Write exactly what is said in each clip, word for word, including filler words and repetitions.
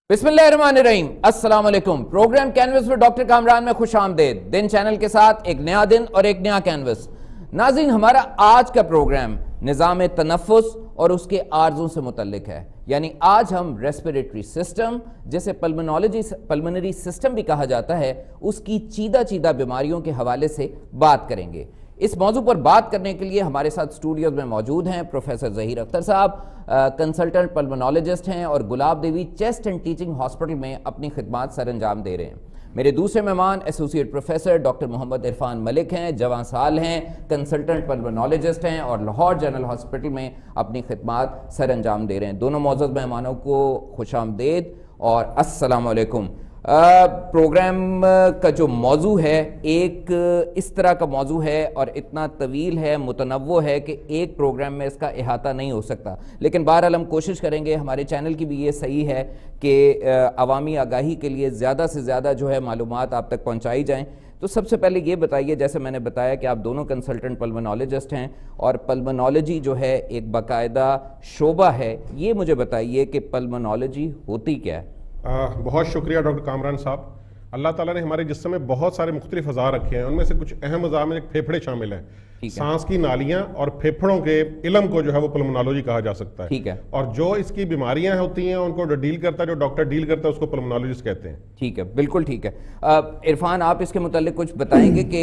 बिस्मिल्लाहिर्रहमानिर्रहीम, अस्सलाम वालेकुम। प्रोग्राम कैनवस पर डॉक्टर कामरान में खुश आमदेद। दिन चैनल के साथ एक नया दिन और एक नया कैनवस। नाज़रीन, हमारा आज का प्रोग्राम निज़ाम तनफ़ुस और उसके आर्ज़ों से मुतल्लिक है। यानी आज हम रेस्पिरेटरी सिस्टम, जिसे पल्मोनोलॉजी पल्मोनरी सिस्टम भी कहा जाता है, उसकी चीदा चीदा बीमारियों के हवाले से बात करेंगे। इस मौजू पर बात करने के लिए हमारे साथ स्टूडियोज में मौजूद हैं प्रोफेसर ज़हीर अख्तर साहब, कंसल्टेंट पल्मोनोलॉजिस्ट हैं और Gulab Devi chest and teaching hospital में अपनी खिदमात सर अंजाम दे रहे हैं। मेरे दूसरे मेहमान associate professor doctor Mohammad Irfan Malik हैं, जवां साल हैं, कंसल्टेंट पल्मोनोलॉजिस्ट हैं और लाहौर जनरल हॉस्पिटल में अपनी खिदमात सर अंजाम दे रहे हैं। दोनों मौजूद मेहमानों को खुश आमदेद और अस्सलाम वालेकुम। प्रोग्राम का जो मौजू है एक इस तरह का मौजू है और इतना तवील है, मुतनव्वो है कि एक प्रोग्राम में इसका इहाता नहीं हो सकता, लेकिन बहरहाल हम कोशिश करेंगे। हमारे चैनल की भी ये सही है कि अवामी आगाही के लिए ज़्यादा से ज़्यादा जो है मालूमात आप तक पहुँचाई जाएँ। तो सबसे पहले ये बताइए, जैसे मैंने बताया कि आप दोनों कंसल्टेंट पल्मोनोलॉजिस्ट हैं और पल्मोनोलॉजी जो है एक बाकायदा शोबा है, ये मुझे बताइए कि पल्मोनोलॉजी होती क्या है? आ, बहुत शुक्रिया डॉक्टर कामरान साहब। अल्लाह ताला ने हमारे जिस्म में बहुत सारे मुख्तलिफ अज़ा रखे हैं, उनमें से कुछ अहम अज़ा में फेफड़े शामिल हैं। सांस की नालियां और फेफड़ों के इल्म को जो है वो पल्मोनोलॉजी कहा जा सकता है। ठीक है। और जो इसकी बीमारियां होती हैं उनको जो डील करता है, जो डॉक्टर डील करता है, उसको पल्मोनोलॉजिस्ट कहते हैं। ठीक है, बिल्कुल ठीक है। इरफान, आप इसके मुतालिक कुछ बताएंगे कि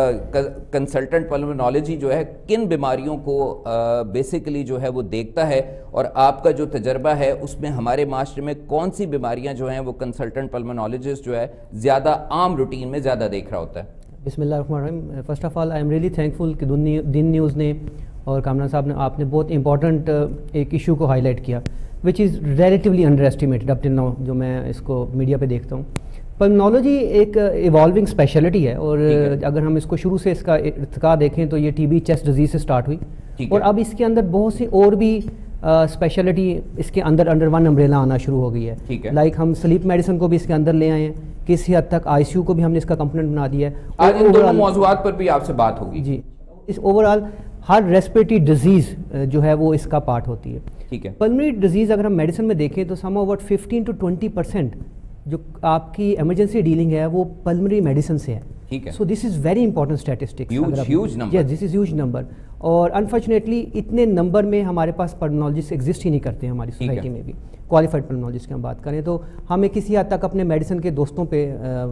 कंसल्टेंट पल्मोनोलॉजी जो है किन बीमारियों को बेसिकली जो है वो देखता है, और आपका जो तजर्बा है उसमें हमारे माशरे में कौन सी बीमारियां जो हैं वो कंसल्टेंट पल्मोनोलॉजिस्ट जो है ज़्यादा आम रूटीन में ज़्यादा देख रहा होता है? बिस्मिल्लाहिर्रहमानिर्रहीम। First of all I am really thankful कि दिन न्यूज़ ने और कामरान साहब ने आपने बहुत इंपॉर्टेंट एक इशू को हाईलाइट किया, which is relatively underestimated up till now, जो मैं इसको मीडिया पे देखता हूँ। पल्मोनोलॉजी एक इवॉल्विंग स्पेशलिटी है और अगर हम इसको शुरू से इसका इर्तिका देखें तो ये टीबी चेस्ट डिजीज़ से स्टार्ट हुई और अब इसके अंदर बहुत सी और भी स्पेशलिटी uh, इसके अंदर अंडर वन अम्ब्रेला आना शुरू हो गई है। लाइक like हम स्लीप मेडिसिन को भी इसके अंदर ले आए हैं, किसी हद तक आईसीयू को भी हमने इसका कंपोनेंट बना दिया है। आज इन दोनों मौज़ूआत पर भी आपसे बात होगी जी। इस ओवरऑल हर रेस्पिरेटरी डिजीज़ जो है वो इसका पार्ट होती है। ठीक है। पल्मोनरी डिजीज़ अगर हम मेडिसिन में देखें तो some about fifteen to twenty percent जो आपकी इमरजेंसी डीलिंग है वो पल्मोनरी मेडिसिन से है। ठीक है। So this is very important statistics, huge number. This is huge number, और अनफॉर्चुनेटली इतने नंबर में हमारे पास पल्मोनोलॉजिस्ट एग्जिस्ट ही नहीं करते हैं हमारी सोसाइटी में भी। क्वालिफाइड पल्मोनोलॉजिस्ट की हम बात करें तो हमें किसी हद तक अपने मेडिसिन के दोस्तों पे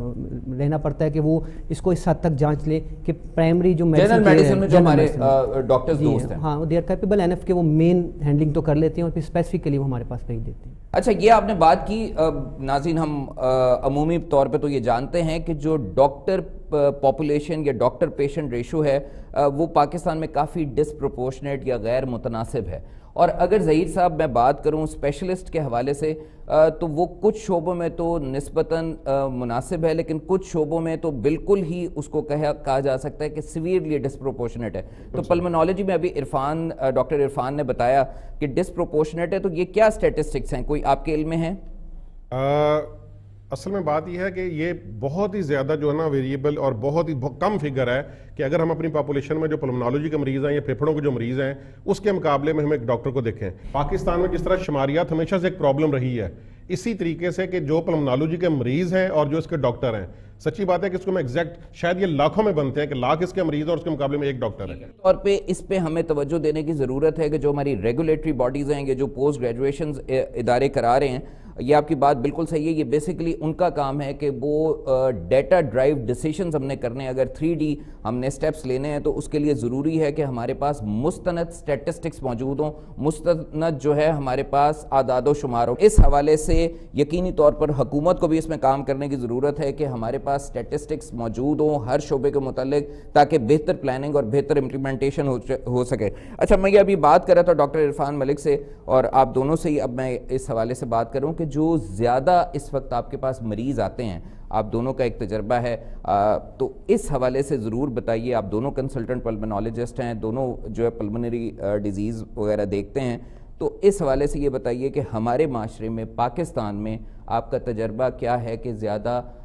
रहना पड़ता है कि वो इसको इस हद तक जांच ले कि प्राइमरी जो मेडिसिन में जो हमारे डॉक्टर्स दोस्त हैं, हाँ, दे आर कैपेबल एनफ के वो मेन हैंडलिंग तो कर लेते हैं और फिर स्पेसिफिकली वो हमारे पास भेज देते हैं। अच्छा, ये आपने बात की नाज़रीन, हम अमूमी तौर पे तो ये जानते हैं कि जो डॉक्टर पॉपुलेशन या डॉक्टर पेशेंट रेशो है वो पाकिस्तान में काफ़ी डिसप्रोपोर्शनेट या गैर मुतनासिब है। और अगर ज़हीर साहब मैं बात करूं स्पेशलिस्ट के हवाले से तो वो कुछ शोबों में तो निस्बतन मुनासिब है, लेकिन कुछ शोबों में तो बिल्कुल ही उसको कहा कहा जा सकता है कि सीवियरली डिसप्रोपोर्शनेट है। तो पल्मोनोलॉजी में अभी इरफान डॉक्टर इरफान ने बताया कि डिसप्रोपोर्शनेट है, तो ये क्या स्टैटिस्टिक्स हैं, कोई आपके इल्म में है? आ... असल में बात यह है कि ये बहुत ही ज़्यादा जो है ना वेरिएबल और बहुत ही बहुत कम फिगर है कि अगर हम अपनी पॉपुलेशन में जो पल्मोनोलॉजी के मरीज़ हैं या फेफड़ों के जो मरीज़ हैं उसके मुकाबले में हम एक डॉक्टर को देखें। पाकिस्तान में जिस तरह शुमारियात हमेशा से एक प्रॉब्लम रही है, इसी तरीके से कि जो पल्मोनोलॉजी के मरीज़ हैं और जो इसके डॉक्टर हैं, सच्ची बात है कि इसको मैं एग्जैक्ट शायद ये लाखों में बनते हैं कि लाख इसके मरीज और उसके मुकाबले में एक डॉक्टर है। और पे इस पे हमें तवज्जो देने की ज़रूरत है कि जो हमारी रेगुलेटरी बॉडीज़ हैं, ये जो पोस्ट ग्रेजुएशन इदारे करा रहे हैं, ये आपकी बात बिल्कुल सही है। ये बेसिकली उनका काम है कि वो डेटा ड्राइव डिसीजंस हमने करने, अगर थ्री डी हमने स्टेप्स लेने हैं तो उसके लिए ज़रूरी है कि हमारे पास मुस्तनद स्टैटिस्टिक्स मौजूद हों, मुस्तनद जो है हमारे पास आदादो शुमार हो। इस हवाले से यकीनी तौर पर हुकूमत को भी इसमें काम करने की ज़रूरत है कि हमारे पास स्टैटिस्टिक्स मौजूद हों हर शोबे के मुतालिक, ताकि बेहतर प्लानिंग और बेहतर इम्प्लीमेंटेशन हो, हो सके। अच्छा, मैं ये अभी बात कर रहा था डॉक्टर इरफान मलिक से और आप दोनों से ही अब मैं इस हवाले से बात करूँ कि जो ज़्यादा इस वक्त आपके पास मरीज़ आते हैं, आप दोनों का एक तजर्बा है, आ, तो इस हवाले से ज़रूर बताइए। आप दोनों कंसल्टेंट पल्मोनोलॉजिस्ट हैं, दोनों जो है पल्मोनरी डिजीज़ वगैरह देखते हैं, तो इस हवाले से ये बताइए कि हमारे माशरे में पाकिस्तान में आपका तजर्बा क्या है कि ज़्यादा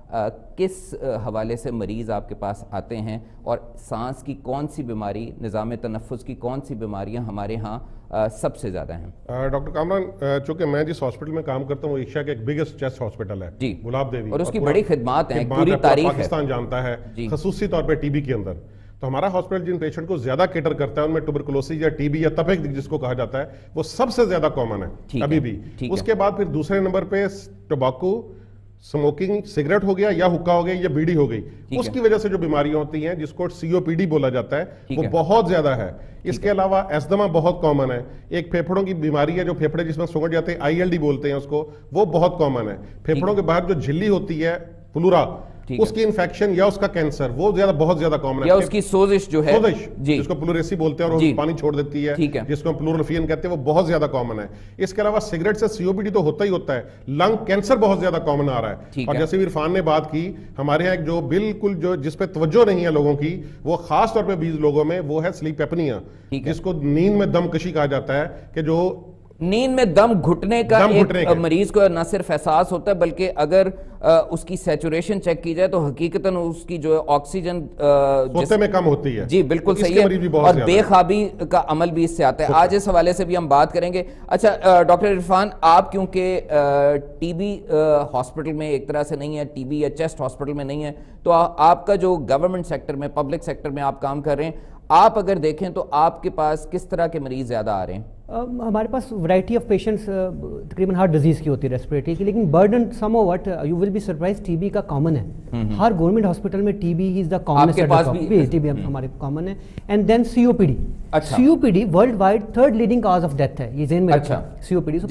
کس حوالے سے مریض آپ کے پاس آتے ہیں اور سانس کی کون سی بیماری، نظام تنفس کی کون سی بیماریاں ہمارے ہاں سب سے زیادہ ہیں؟ ڈاکٹر کامران، چونکہ میں جس ہاسپٹل میں کام کرتا ہوں وہ ایشیا کا ایک بگیسٹ چیسٹ ہاسپٹل ہے جی گلاب دیوی، اور اس کی بڑی خدمات ہیں، پوری تاریخ ہے، پاکستان جانتا ہے خصوصی طور پہ ٹی بی کے اندر. تو ہمارا ہاسپٹل جن پیشنٹ کو زیادہ کیٹر کرتا ہے ان میں ٹوبرکلوسس یا ٹی بی یا تپیک جس کو کہا جاتا ہے وہ سب سے زیادہ کامن ہے ابھی بھی. اس کے بعد پھر دوسرے نمبر پہ ٹوباکو، سموکنگ، سگریٹ ہو گیا یا حکا ہو گیا یا بیڑی ہو گئی، اس کی وجہ سے جو بیماریاں ہوتی ہیں جس کو سی او پی ڈی بولا جاتا ہے وہ بہت زیادہ ہے. اس کے علاوہ ایسدما بہت کامن ہے. ایک پھیپھڑوں کی بیماری ہے جو پھیپھڑے جس میں سونگٹ جاتے ہیں، آئی ایل ڈی بولتے ہیں اس کو، وہ بہت کامن ہے. پھیپھڑوں کے باہر جو جھلی ہوتی ہے پلورا، اس کی انفیکشن یا اس کا کینسر وہ زیادہ بہت زیادہ کامن ہے. یا اس کی سوزش جو ہے سوزش جس کو پلوریسی بولتے ہیں اور پانی چھوڑ دیتی ہے جس کو ہم پلورلفین کہتے ہیں، وہ بہت زیادہ کامن ہے. اس کے علاوہ سگریٹ سے سی او پی ڈی تو ہوتا ہی ہوتا ہے، لنگ کینسر بہت زیادہ کامن آ رہا ہے. اور جیسے عرفان نے بات کی، ہمارے یہاں ایک جو بالکل جو جس پہ توجہ نہیں ہے لوگوں کی، وہ خاص طور پہ بیس لوگوں میں، وہ ہے سلیپ ایپنیا، جس کو نیند میں دم کشی کہا جاتا ہے، کہ جو نیند میں دم گھٹنے کا ایک مریض کو نہ صرف احساس ہوتا ہے بلکہ اگر اس کی سیچوریشن چیک کی جائے تو حقیقتاً اس کی جو آکسیجن سوتے میں کم ہوتی ہے. جی بالکل صحیح ہے، اور بے خوابی کا عمل بھی اس سے آتا ہے. آج اس حوالے سے بھی ہم بات کریں گے. اچھا ڈاکٹر عرفان، آپ کیونکہ ٹی بی ہاسپٹل میں ایک طرح سے نہیں ہے، ٹی بی یا چیسٹ ہاسپٹل میں نہیں ہے، تو آپ کا جو گورنمنٹ سیکٹر میں، پبلک سیکٹر میں آپ کام کر رہے ہیں، آپ اگر دیکھیں تو آپ کے پاس کس طرح کے مریض زیادہ آ رہے ہیں؟ ہمارے پاس ورائٹی آف پیشنٹس تقریباً ہارٹ ڈیزیز کی ہوتی ہے، ریسپریٹری کی، لیکن burden some of what you will be surprise T B کا کامن ہے. ہر گورنمنٹ ہاسپٹل میں T B is the common, T B ہمارے کامن ہے. And then C O P D. C O P D world wide third leading cause of death ہے، یہ ذہن میں رکھیں. C O P D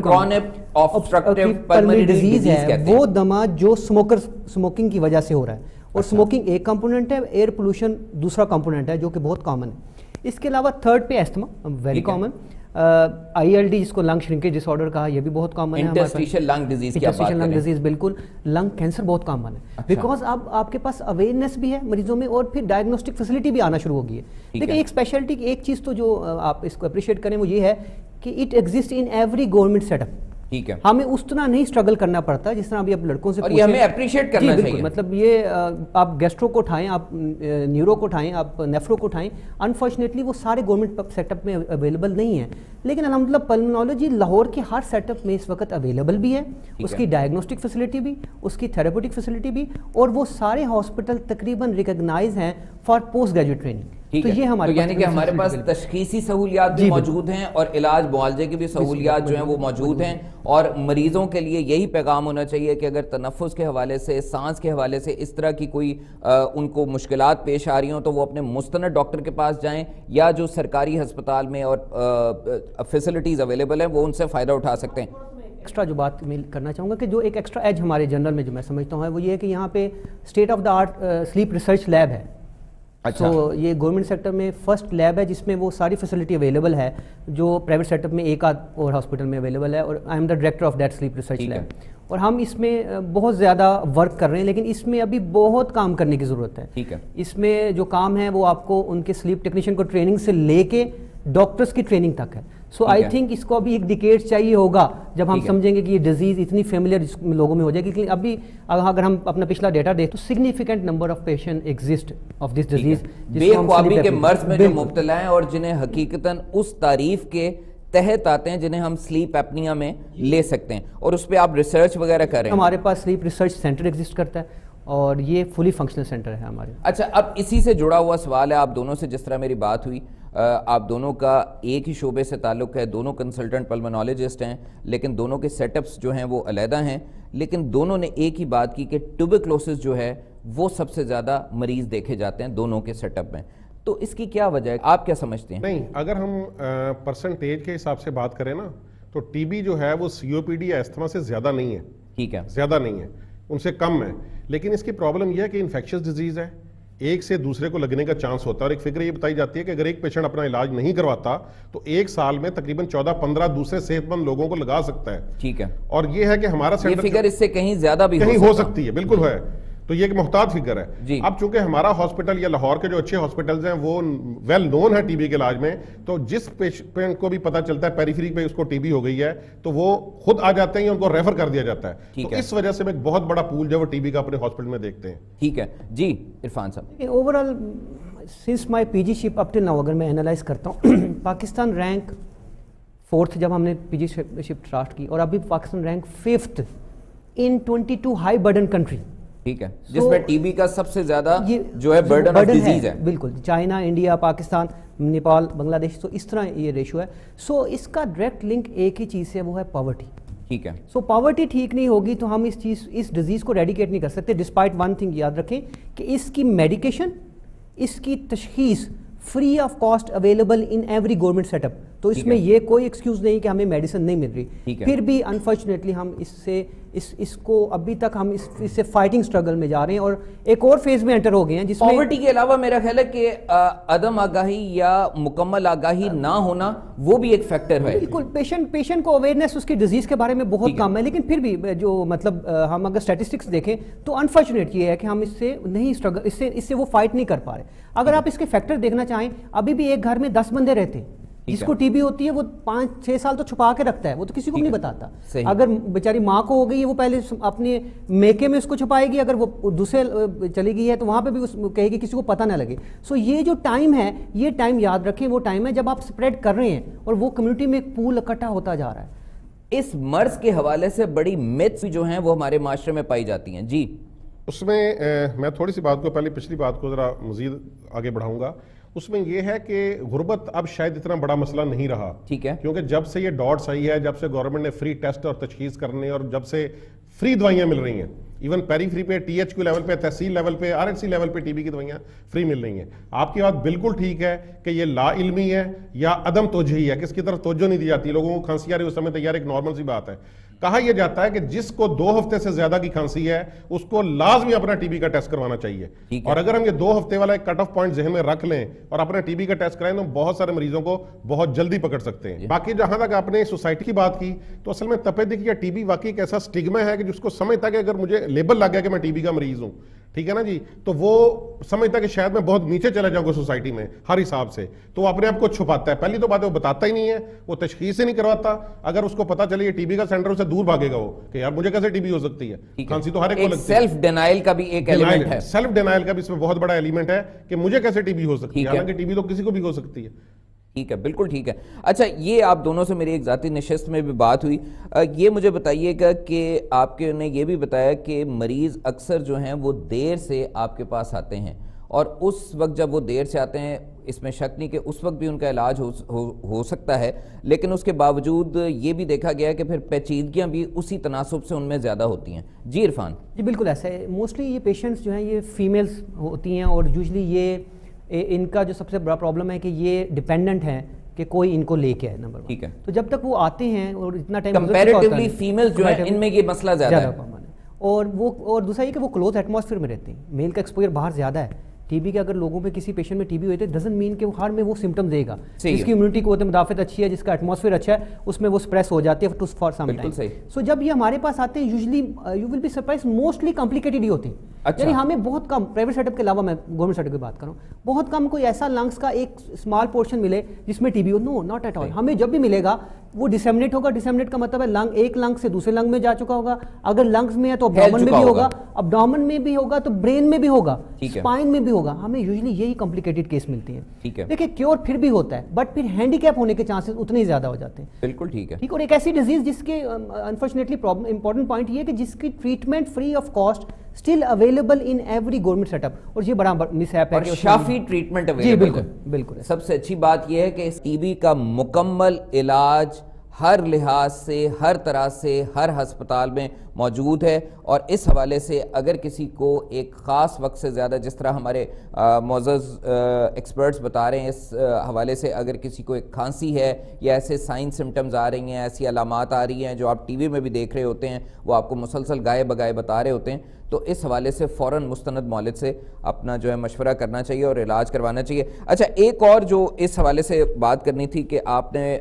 pulmonary disease ہے، وہ دمہ جو اسموکر اسموکنگ کی وجہ سے ہو رہا ہے، اور اسموکنگ ایک کمپوننٹ ہے، ایئر پولوشن دوسرا کمپوننٹ ہے جو کہ بہت کامن ہے. اس کے علاوہ تھرڈ پہ asthma, very common. I L D جس کو لنگ شرنکیج ڈس آرڈر کہا، یہ بھی بہت کامن ہے. انٹرسٹیشل لنگ ڈیزیز کی بات کریں، لنگ ڈیزیز بالکل. لنگ کینسر بہت کامن ہے بیکاز اب آپ کے پاس اویئرنیس بھی ہے مریضوں میں، اور پھر ڈائگنوسٹک فیسلٹی بھی آنا شروع ہو گئی ہے. لیکن ایک اسپیشلٹی کی ایک چیز تو جو آپ اس کو اپریشیٹ کریں وہ یہ ہے کہ it exist in every government set up. ہمیں اس طرح نہیں اسٹرگل کرنا پڑتا جس طرح ابھی آپ لڑکوں سے اور یہ ہمیں اپریشیٹ کرنا چاہیے. مطلب یہ آپ گیسٹرو کو اٹھائیں، آپ نیورو کو اٹھائیں، آپ نیفرو کو اٹھائیں، انفارچونیٹلی وہ سارے گورنمنٹ سیٹ اپ میں اویلیبل نہیں ہیں. لیکن الحمدللہ پلمونالوجی لاہور کے ہر سیٹ اپ میں اس وقت اویلیبل بھی ہے، اس کی ڈائگنوسٹک فیسلٹی بھی، اس کی تھراپیوٹک فیسلٹی بھی، اور وہ سارے ہاسپٹل تقریباً ریکگنائز ہیں فار پوسٹ گریجویٹ ٹریننگ. تو یہ ہمارے یعنی کہ ہمارے پاس تشخیصی سہولیات بھی موجود ہیں اور علاج معالجے کی بھی سہولیات جو ہیں وہ موجود ہیں. اور مریضوں کے لیے یہی پیغام ہونا چاہیے کہ اگر تنفس کے حوالے سے، سانس کے حوالے سے اس طرح کی کوئی ان کو مشکلات پیش آ رہی ہوں تو وہ اپنے مستند ڈاکٹر کے پاس جائیں، یا جو سرکاری ہسپتال میں اور فیسلٹیز اویلیبل ہیں وہ ان سے فائدہ اٹھا سکتے ہیں. ایکسٹرا جو بات میں کرنا چاہوں گا کہ جو ایک ایکسٹرا ایج ہمارے جنرل میں جو میں سمجھتا ہوں ہے وہ یہ ہے کہ یہاں پہ state of the art sleep research lab ہے. اچھا. تو یہ گورنمنٹ سیکٹر میں فرسٹ لیب ہے جس میں وہ ساری فیسلٹی اویلیبل ہے جو پرائیویٹ سیٹ اپ میں ایک آدھ اور ہاسپٹل میں اویلیبل ہے. اور I'm the director of that sleep research lab. اور ہم اس میں بہت زیادہ ورک کر رہے ہیں، لیکن اس میں ابھی بہت کام کرنے کی ضرورت ہے. ٹھیک ہے. اس میں جو کام ہے وہ آپ کو ان کے سلیپ ٹیکنیشین کو ٹریننگ سے لے کے ڈاکٹرز کی ٹریننگ تک ہے. سو آئی تھنک اس کو ابھی ایک ڈیکیڈ چاہیے ہوگا جب ہم سمجھیں گے کہ یہ ڈیزیز اتنی فیملیئر لوگوں میں ہو جائے گی. لیکن ابھی اگر ہم اپنا پچھلا ڈیٹا دیکھ تو significant number of patient exist of this disease بے خوابی کے مرض میں جو مبتلا ہیں اور جنہیں حقیقتاً اس تعریف کے تحت آتے ہیں جنہیں ہم سلیپ ایپنیا میں لے سکتے ہیں، اور اس پہ آپ ریسرچ وغیرہ کر رہے ہیں. ہمارے پاس سلیپ ریسرچ سینٹر ایگزسٹ کرتا ہے اور یہ فلی فنکشنل سینٹر ہے ہمارے. اچھا، اب اسی سے جڑا ہوا سوال ہے، آپ دونوں سے جس طرح میری بات ہوئی، آپ دونوں کا ایک ہی شعبے سے تعلق ہے، دونوں کنسلٹنٹ پلمونالوجسٹ ہیں، لیکن دونوں کے سیٹ اپس جو ہیں وہ علیحدہ ہیں، لیکن دونوں نے ایک ہی بات کی کہ ٹیوبرکلوسس جو ہے وہ سب سے زیادہ مریض دیکھے جاتے ہیں دونوں کے سیٹ اپ میں. تو اس کی کیا وجہ ہے، آپ کیا سمجھتے ہیں؟ نہیں، اگر ہم پرسنٹیج کے حساب سے بات کریں نا تو ٹی بی جو ہے وہ سی او پی ڈی یا ایستھما سے زیادہ نہیں ہے. ٹھیک ہے. زیادہ نہیں ہے، ان سے کم ہے. لیکن اس کی پرابلم یہ ہے کہ انفیکشس ڈیزیز ہے، ایک سے دوسرے کو لگنے کا چانس ہوتا ہے. اور ایک فکر یہ بتائی جاتی ہے کہ اگر ایک پیشنٹ اپنا علاج نہیں کرواتا تو ایک سال میں تقریباً چودہ پندرہ دوسرے صحت مند لوگوں کو لگا سکتا ہے. ٹھیک ہے. اور یہ ہے کہ ہمارا یہ فکر اس سے کہیں زیادہ بھی کہیں ہو سکتی ہے، بالکل ہے. تو یہ ایک محتاط فگر ہے. جی. اب چونکہ ہمارا ہاسپٹل یا لاہور کے جو اچھے ہاسپٹلز ہیں وہ ویل نون ہے ٹی بی کے علاج میں, تو جس پیشنٹ کو بھی پتہ چلتا ہے پیریفری پہ اس کو ٹی بی ہو گئی ہے تو وہ خود آ جاتے ہیں یا ان کو ریفر کر دیا جاتا ہے. تو اس وجہ سے میں ایک بہت بڑا پول جو ہے وہ ٹی بی کا اپنے ہاسپٹل میں دیکھتے ہیں. ٹھیک ہے جی عرفان صاحب. Over all since my P G ship up till now اگر میں انالائز کرتا ہوں, پاکستان رینک فورتھ جب ہم نے پی جی شپ اسٹارٹ کی, اور ابھی Pakistan rank fifth in twenty two high burden country. ٹھیک ہے, جس میں ٹی بی کا سب سے زیادہ جو ہے برڈن آف ڈیزیز ہے. بالکل, China, India, Pakistan, Nepal, Bangladesh, تو اس طرح یہ ریشو ہے. سو اس کا ڈائریکٹ لنک ایک ہی چیز سے, وہ ہے پاورٹی. ٹھیک ہے. سو پاورٹی ٹھیک نہیں ہوگی تو ہم اس چیز اس ڈیزیز کو ریڈیکیٹ نہیں کر سکتے. ڈسپائٹ ون تھنگ یاد رکھیں کہ اس کی میڈیکیشن, اس کی تشخیص free of cost available in every government set up. تو اس میں یہ کوئی ایکسکیوز نہیں کہ ہمیں میڈیسن نہیں مل رہی. پھر بھی انفارچونیٹلی ہم اس سے اس اس کو ابھی تک ہم اس اس سے فائٹنگ سٹرگل میں جا رہے ہیں اور ایک اور فیز میں انٹر ہو گئے ہیں جس میں پاورٹی کے علاوہ میرا خیال ہے کہ عدم آگاہی یا مکمل آگاہی نہ ہونا وہ بھی ایک فیکٹر ہے. بالکل, پیشنٹ پیشنٹ کو اویئرنیس اس کی ڈیزیز کے بارے میں بہت کم ہے, لیکن پھر بھی جو مطلب ہم اگر اسٹیٹسٹکس دیکھیں تو انفارچونیٹ یہ ہے کہ ہم اس سے نہیں اسٹرگل اس سے اس سے وہ فائٹ نہیں کر پا رہے. اگر آپ اس کے فیکٹر دیکھنا چاہیں, ابھی بھی ایک گھر میں دس بندے رہتے ہیں, جس کو ٹی بی ہوتی ہے وہ پانچ چھ سال تو چھپا کے رکھتا ہے, وہ تو کسی کو نہیں بتاتا. اگر بیچاری ماں کو ہو گئی ہے وہ پہلے اپنے میکے میں اس کو چھپائے گی, اگر وہ دوسرے چلی گئی ہے تو وہاں پہ بھی کہے گی کسی کو پتہ نہ لگے. سو یہ جو ٹائم ہے, یہ ٹائم یاد رکھیں وہ ٹائم ہے جب آپ اسپریڈ کر رہے ہیں اور وہ کمیونٹی میں ایک پول اکٹھا ہوتا جا رہا ہے. اس مرض کے حوالے سے بڑی میتھس جو ہیں وہ ہمارے معاشرے میں پائی جاتی ہیں. جی, اس میں میں تھوڑی سی بات کو پہلے پچھلی بات کو ذرا مزید آگے بڑھاؤں گا. اس میں یہ ہے کہ غربت اب شاید اتنا بڑا مسئلہ نہیں رہا. ٹھیک ہے, کیونکہ جب سے یہ ڈاٹس آئی ہے, جب سے گورنمنٹ نے فری ٹیسٹ اور تشخیص کرنے, اور جب سے فری دوائیاں مل رہی ہیں, ایون پیری فری پہ, ٹی ایچ کیو لیول پہ, تحصیل لیول پہ, آر این سی لیول پہ ٹی بی کی دوائیاں فری مل رہی ہیں. آپ کی بات بالکل ٹھیک ہے کہ یہ لا علمی ہے یا عدم توجہی ہے, کس کی طرف توجہ نہیں دی جاتی. لوگوں کو کھانسی آ رہی ہے اس سمے تیار, ایک نارمل سی بات ہے. کہا یہ جاتا ہے کہ جس کو دو ہفتے سے زیادہ کی کھانسی ہے اس کو لازمی اپنا ٹی بی کا ٹیسٹ کروانا چاہیے. اور اگر ہم یہ دو ہفتے والا ایک کٹ آف پوائنٹ ذہن میں رکھ لیں اور اپنا ٹی بی کا ٹیسٹ کرائیں تو بہت سارے مریضوں کو بہت جلدی پکڑ سکتے ہیں. باقی جہاں تک آپ نے سوسائٹی کی بات کی تو اصل میں تپیدق یا ٹی بی واقعی ایک ایسا سٹگما ہے کہ جس کو سمجھتا ہے کہ اگر مجھے لیبل لگ گیا کہ میں ٹی بی کا مریض ہوں, ٹھیک ہے نا جی, تو وہ سمجھتا ہے کہ شاید میں بہت نیچے چلا جاؤں گا سوسائٹی میں ہر حساب سے, تو وہ اپنے آپ کو چھپاتا ہے. پہلی تو بات ہے وہ بتاتا ہی نہیں ہے, وہ تشخیص ہی نہیں کرواتا. اگر اس کو پتا چلے یہ ٹی بی کا سینٹر, اسے دور بھاگے گا وہ کہ یار مجھے کیسے ٹی بی ہو سکتی ہے, کھانسی تو ہر ایک کو لگتی ہے. سیلف ڈینائل کا بھی ایک ایلیمنٹ ہے, سیلف ڈینائل کا بھی اس میں بہت بڑا ایلیمنٹ ہے کہ مجھے کیسے ٹی بی ہو سکتی ہے, حالانکہ ٹی بی تو کسی کو بھی ہو سکتی ہے. ٹھیک ہے, بالکل ٹھیک ہے. اچھا, یہ آپ دونوں سے میری ایک ذاتی نشست میں بھی بات ہوئی. یہ مجھے بتائیے گا کہ آپ کے نے یہ بھی بتایا کہ مریض اکثر جو ہیں وہ دیر سے آپ کے پاس آتے ہیں, اور اس وقت جب وہ دیر سے آتے ہیں, اس میں شک نہیں کہ اس وقت بھی ان کا علاج ہو, ہو, ہو سکتا ہے, لیکن اس کے باوجود یہ بھی دیکھا گیا کہ پھر پیچیدگیاں بھی اسی تناسب سے ان میں زیادہ ہوتی ہیں. جی عرفان. جی بالکل ایسا ہے. موسٹلی یہ پیشنٹس جو ہیں یہ فیمیلز ہوتی ہیں, اور یوزلی یہ ان کا جو سب سے بڑا پرابلم ہے کہ یہ ڈیپینڈنٹ ہیں کہ کوئی ان کو لے کے آئے. Number one. ٹھیک ہے. تو جب تک وہ آتے ہیں اور اتنا ٹائم کمپیریٹیولی فیمیل جو ہیں ان میں یہ مسئلہ زیادہ ہے, اور وہ اور دوسرا یہ کہ وہ کلوز ایٹماسفیئر میں رہتے ہیں. میل کا ایکسپوجر باہر زیادہ ہے. ٹی بی کے اگر لوگوں پہ کسی پیشنٹ میں ٹی بی ہوئی تو ڈزنٹ مین کہ وہ ہر میں وہ سمٹم دے گا. جس کی امیونٹی قوت مدافعت اچھی ہے, جس کا ایٹماسفیئر اچھا ہے, اس میں وہ سپریس ہو جاتی ہے فار سم ٹائم. سو جب یہ ہمارے پاس آتے ہیں usually you will be surprise mostly complicated ہی ہوتے ہیں. یعنی ہمیں بہت کم, پرائیویٹ سیٹ اپ کے علاوہ میں گورنمنٹ سیٹ اپ کی بات کروں, بہت کم کوئی ایسا لنگس کا ایک اسمال پورشن ملے جس میں ٹی بی ہو. No not at all. ہمیں جب بھی ملے گا وہ ڈسیمنیٹ ہوگا. ڈسیمنیٹ کا مطلب ہے لنگ ایک لنگ سے دوسرے لنگ میں جا چکا ہوگا. اگر لنگس میں ہے تو ابڈومن میں بھی ہوگا, ابڈومن میں بھی ہوگا تو برین میں بھی ہوگا, اسپائن میں بھی ہوگا. ہمیں یوزلی یہی کمپلیکیٹڈ کیس ملتی ہیں. دیکھیں کیور پھر بھی ہوتا ہے, بٹ پھر ہینڈی کیپ ہونے کے چانسز اتنے ہی زیادہ ہو جاتے ہیں. بالکل ٹھیک ہے. ٹھیک. اور ایک ایسی ڈیزیز جس کے انفارچونیٹلی امپورٹنٹ پوائنٹ یہ ہے کہ جس کی treatment free of cost still available in every government set up, اور یہ بڑا مس ہیپ ہے کہ شافی ٹریٹمنٹ اویلیبل ہے. بالکل بالکل. سب سے اچھی بات یہ ہے کہ اس ٹی بی کا مکمل علاج ہر لحاظ سے, ہر طرح سے, ہر ہسپتال میں موجود ہے. اور اس حوالے سے اگر کسی کو ایک خاص وقت سے زیادہ, جس طرح ہمارے معزز ایکسپرٹس بتا رہے ہیں, اس حوالے سے اگر کسی کو ایک کھانسی ہے یا ایسے سائن سمٹمز آ رہی ہیں, ایسی علامات آ رہی ہیں جو آپ ٹی وی میں بھی دیکھ رہے ہوتے ہیں, وہ آپ کو مسلسل گائے بگائے بتا رہے ہوتے ہیں, تو اس حوالے سے فوراً مستند معالج سے اپنا جو ہے مشورہ کرنا چاہیے اور علاج کروانا چاہیے. اچھا, ایک اور جو اس حوالے سے بات کرنی تھی کہ آپ نے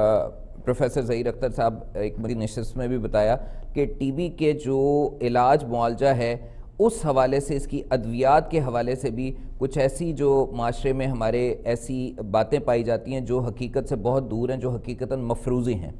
پروفیسر ظہیر اختر صاحب ایک بڑی نشست میں بھی بتایا کہ ٹی بی کے جو علاج معالجہ ہے اس حوالے سے اس کی ادویات کے حوالے سے بھی کچھ ایسی جو معاشرے میں ہمارے ایسی باتیں پائی جاتی ہیں جو حقیقت سے بہت دور ہیں، جو حقیقتاً مفروضی ہیں؟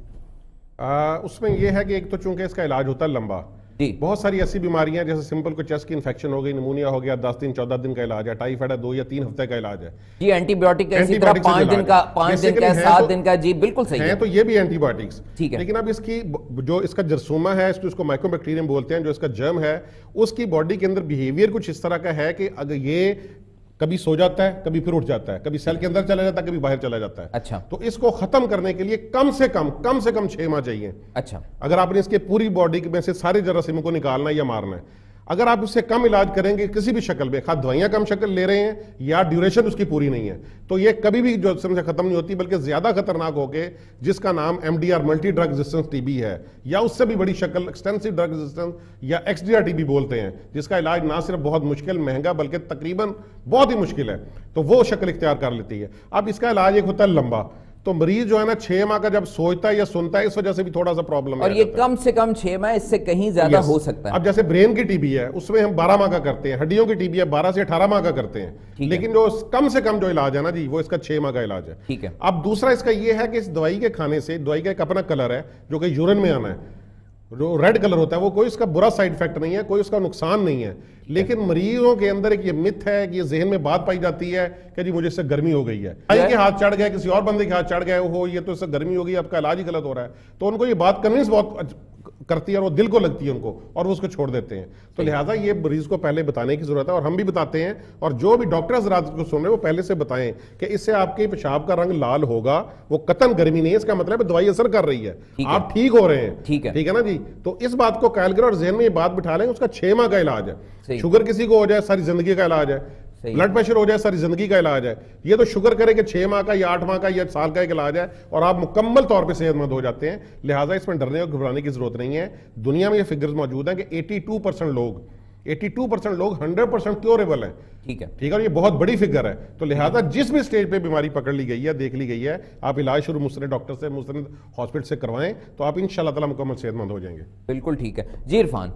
اس میں یہ ہے کہ ایک تو چونکہ اس کا علاج ہوتا ہے لمبا، جی بہت ساری ایسی بیماریاں جیسے سمپل کو چیسٹ کی انفیکشن ہو گئی، نمونیا ہو گیا، دس دن چودہ دن کا علاج ہے، ٹائیفائڈ ہے دو یا تین ہفتے کا علاج ہے، جی اینٹی بایوٹک کا اسی طرح پانچ دن کا پانچ دن کا سات دن کا، جی بالکل صحیح ہے تو یہ بھی اینٹی بایوٹکس ٹھیک ہے. لیکن اب اس کی جو اس کا جرثومہ ہے، اس کو مائکرو بیکٹیریم بولتے ہیں، جو اس کا جرم ہے، اس کی باڈی کے اندر بیہیویئر کچھ اس طرح کا ہے کہ اگر یہ کبھی سو جاتا ہے، کبھی پھر اٹھ جاتا ہے، کبھی سیل کے اندر چلا جاتا ہے، کبھی باہر چلا جاتا ہے. اچھا تو اس کو ختم کرنے کے لیے کم سے کم کم سے کم چھ ماہ چاہیے. اچھا اگر آپ نے اس کے پوری باڈی میں سے سارے جراثیموں کو نکالنا ہے یا مارنا ہے، اگر آپ اس سے کم علاج کریں گے کسی بھی شکل میں، خواہ دوائیاں کم شکل لے رہے ہیں یا ڈیوریشن اس کی پوری نہیں ہے، تو یہ کبھی بھی جو سے ختم نہیں ہوتی، بلکہ زیادہ خطرناک ہو کے جس کا نام M D R multi drug resistance T B ہے، یا اس سے بھی بڑی شکل ایکسٹینسو ڈرگ ریزسٹنس یا X D R T B بولتے ہیں، جس کا علاج نہ صرف بہت مشکل مہنگا بلکہ تقریباً بہت ہی مشکل ہے، تو وہ شکل اختیار کر لیتی ہے. اب اس کا علاج ایک ہوتا ہے لمبا، تو مریض جو ہے نا چھ ماہ کا جب سوچتا ہے یا سنتا ہے، اس وجہ سے بھی تھوڑا سا پرابلم ہے، اور یہ کم سے کم چھ ماہ، اس سے کہیں زیادہ ہو سکتا ہے. اب جیسے برین کی ٹی بی ہے اس میں ہم بارہ ماہ کا کرتے ہیں، ہڈیوں کی ٹی بی ہے بارہ سے اٹھارہ ماہ کا کرتے ہیں، لیکن جو کم سے کم جو علاج ہے نا جی وہ اس کا چھ ماہ کا علاج ہے. ٹھیک ہے. اب دوسرا اس کا یہ ہے کہ اس دوائی کے کھانے سے، دوائی کا ایک اپنا کلر ہے جو کہ یورین میں آنا ہے، جو ریڈ کلر ہوتا ہے، وہ کوئی اس کا برا سائیڈ افیکٹ نہیں ہے، کوئی اس کا نقصان نہیں ہے، لیکن مریضوں کے اندر ایک یہ مت ہے کہ یہ ذہن میں بات پائی جاتی ہے کہ جی مجھے اس سے گرمی ہو گئی ہے، بھائی کے ہاتھ چڑھ گئے، کسی اور بندے کے ہاتھ چڑھ گئے، ہو یہ تو اس سے گرمی ہو گئی، آپ کا علاج ہی غلط ہو رہا ہے. تو ان کو یہ بات کنوینس بہت کرتی ہے اور وہ دل کو لگتی ہے ان کو، اور وہ اس کو چھوڑ دیتے ہیں. تو لہٰذا یہ مریض کو پہلے بتانے کی ضرورت ہے، اور ہم بھی بتاتے ہیں، اور جو بھی ڈاکٹر حضرات کو سن رہے ہیں وہ پہلے سے بتائیں کہ اس سے آپ کے پیشاب کا رنگ لال ہوگا، وہ قطعاً گرمی نہیں ہے، اس کا مطلب ہے دوائی اثر کر رہی ہے، آپ ٹھیک ہو رہے ہیں. ٹھیک ہے نا جی. تو اس بات کو قائل کریں اور ذہن میں یہ بات بٹھا لیں، اس کا چھ ماہ کا علاج ہے. شوگر کسی کو ہو جائے ساری زندگی کا علاج ہے، بلڈ پریشر ہو جائے ساری زندگی کا علاج ہے. یہ تو شوگر کرے کہ چھ ماہ کا یا آٹھ ماہ کا یا سال کا ایک علاج ہے، اور آپ مکمل طور پہ صحت مند ہو جاتے ہیں. لہٰذا اس میں ڈرنے اور گھبرانے کی ضرورت نہیں ہے. دنیا میں یہ فگرز موجود ہیں کہ ایٹی ٹو پرسینٹ لوگ ایٹی ٹو پرسینٹ لوگ ہنڈریڈ پرسینٹ کیوریبل ہیں. ٹھیک ہے ٹھیک ہے، اور یہ بہت بڑی فگر ہے. تو لہٰذا جس بھی اسٹیج پہ بیماری پکڑ لی گئی ہے، دیکھ لی گئی ہے، آپ علاج شروع مستند ڈاکٹر سے، مستند ہاسپٹل سے کروائیں، تو آپ ان شاء اللہ تعالیٰ مکمل صحت مند ہو جائیں گے. بالکل ٹھیک ہے. جی عرفان.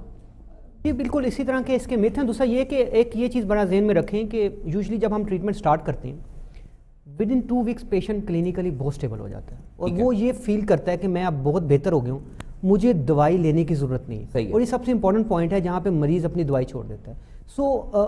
جی بالکل اسی طرح کے اس کے میتھ ہیں. دوسرا یہ کہ ایک یہ چیز بڑا ذہن میں رکھیں کہ یوزلی جب ہم ٹریٹمنٹ سٹارٹ کرتے ہیں within two weeks patient clinically بہت اسٹیبل ہو جاتا ہے، اور وہ یہ فیل کرتا ہے کہ میں اب بہت بہتر ہو گیا ہوں، مجھے دوائی لینے کی ضرورت نہیں ہے. اور یہ سب سے امپورٹنٹ پوائنٹ ہے جہاں پہ مریض اپنی دوائی چھوڑ دیتا ہے. سو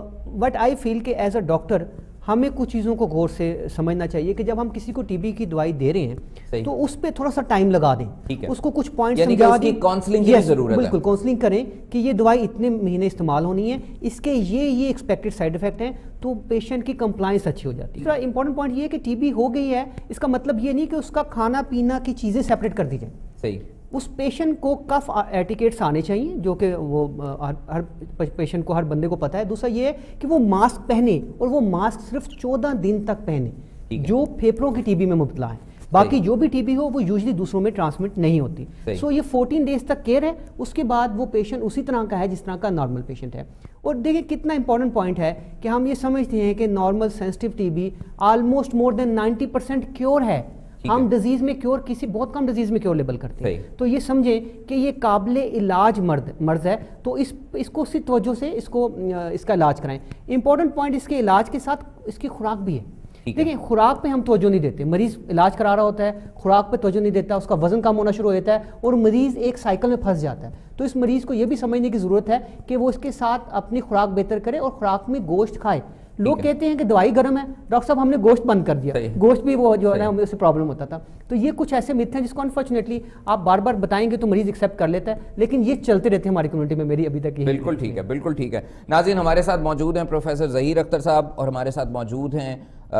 وٹ آئی فیل کہ ایز اے ڈاکٹر ہمیں کچھ چیزوں کو غور سے سمجھنا چاہیے کہ جب ہم کسی کو ٹی بی کی دوائی دے رہے ہیں تو اس پہ تھوڑا سا ٹائم لگا دیں، اس کو کچھ پوائنٹ سمجھا دیں، بالکل کاؤنسلنگ کریں کہ یہ دوائی اتنے مہینے استعمال ہونی ہے، اس کے یہ یہ ایکسپیکٹڈ سائیڈ افیکٹ ہیں، تو پیشنٹ کی کمپلائنس اچھی ہو جاتی ہے. دوسرا امپورٹنٹ پوائنٹ یہ ہے کہ ٹی بی ہو گئی ہے، اس کا مطلب یہ نہیں کہ اس کا کھانا پینا کی چیزیں سیپریٹ کر دی جائیں. صحیح. اس پیشنٹ کو کف ایٹیکیٹس آنے چاہیے جو کہ وہ ہر پیشنٹ کو، ہر بندے کو پتہ ہے. دوسرا یہ ہے کہ وہ ماسک پہنے، اور وہ ماسک صرف چودہ دن تک پہنے جو پھیپھڑوں کی ٹی بی میں مبتلا ہے. باقی جو بھی ٹی بی ہو وہ یوزلی دوسروں میں ٹرانسمٹ نہیں ہوتی. سو یہ فورٹین ڈیز تک کیئر ہے، اس کے بعد وہ پیشنٹ اسی طرح کا ہے جس طرح کا نارمل پیشنٹ ہے. اور دیکھیں کتنا امپورٹنٹ پوائنٹ ہے کہ ہم یہ سمجھتے ہیں کہ normal sensitive T B almost more than ninety percent cure ہے. ہم ڈیزیز میں کیور کسی بہت کم ڈیزیز میں کیور لیبل کرتے ہیں. تو یہ سمجھیں کہ یہ قابل علاج مرض مرض ہے، تو اس اس کو اسی توجہ سے اس کو اس کا علاج کرائیں. امپورٹنٹ پوائنٹ اس کے علاج کے ساتھ اس کی خوراک بھی ہے. دیکھیں خوراک پہ ہم توجہ نہیں دیتے، مریض علاج کرا رہا ہوتا ہے، خوراک پہ توجہ نہیں دیتا، اس کا وزن کم ہونا شروع ہو جاتا ہے اور مریض ایک سائیکل میں پھنس جاتا ہے. تو اس مریض کو یہ بھی سمجھنے کی ضرورت ہے کہ وہ اس کے ساتھ اپنی خوراک بہتر کرے اور خوراک میں گوشت کھائے. لوگ کہتے ہیں کہ دوائی گرم ہے، ڈاکٹر صاحب ہم نے گوشت بند کر دیا، گوشت بھی وہ جو ہے نا اس سے پرابلم ہوتا تھا. تو یہ کچھ ایسے مت ہیں جس کو انفارچونیٹلی آپ بار بار بتائیں گے تو مریض ایکسیپٹ کر لیتا ہے، لیکن یہ چلتے رہتے ہیں ہماری کمیونٹی میں. میری ابھی تک یہ بالکل ٹھیک ہے. بالکل ٹھیک ہے. ناظرین ہمارے ساتھ موجود ہیں پروفیسر ظہیر اختر صاحب، اور ہمارے ساتھ موجود ہیں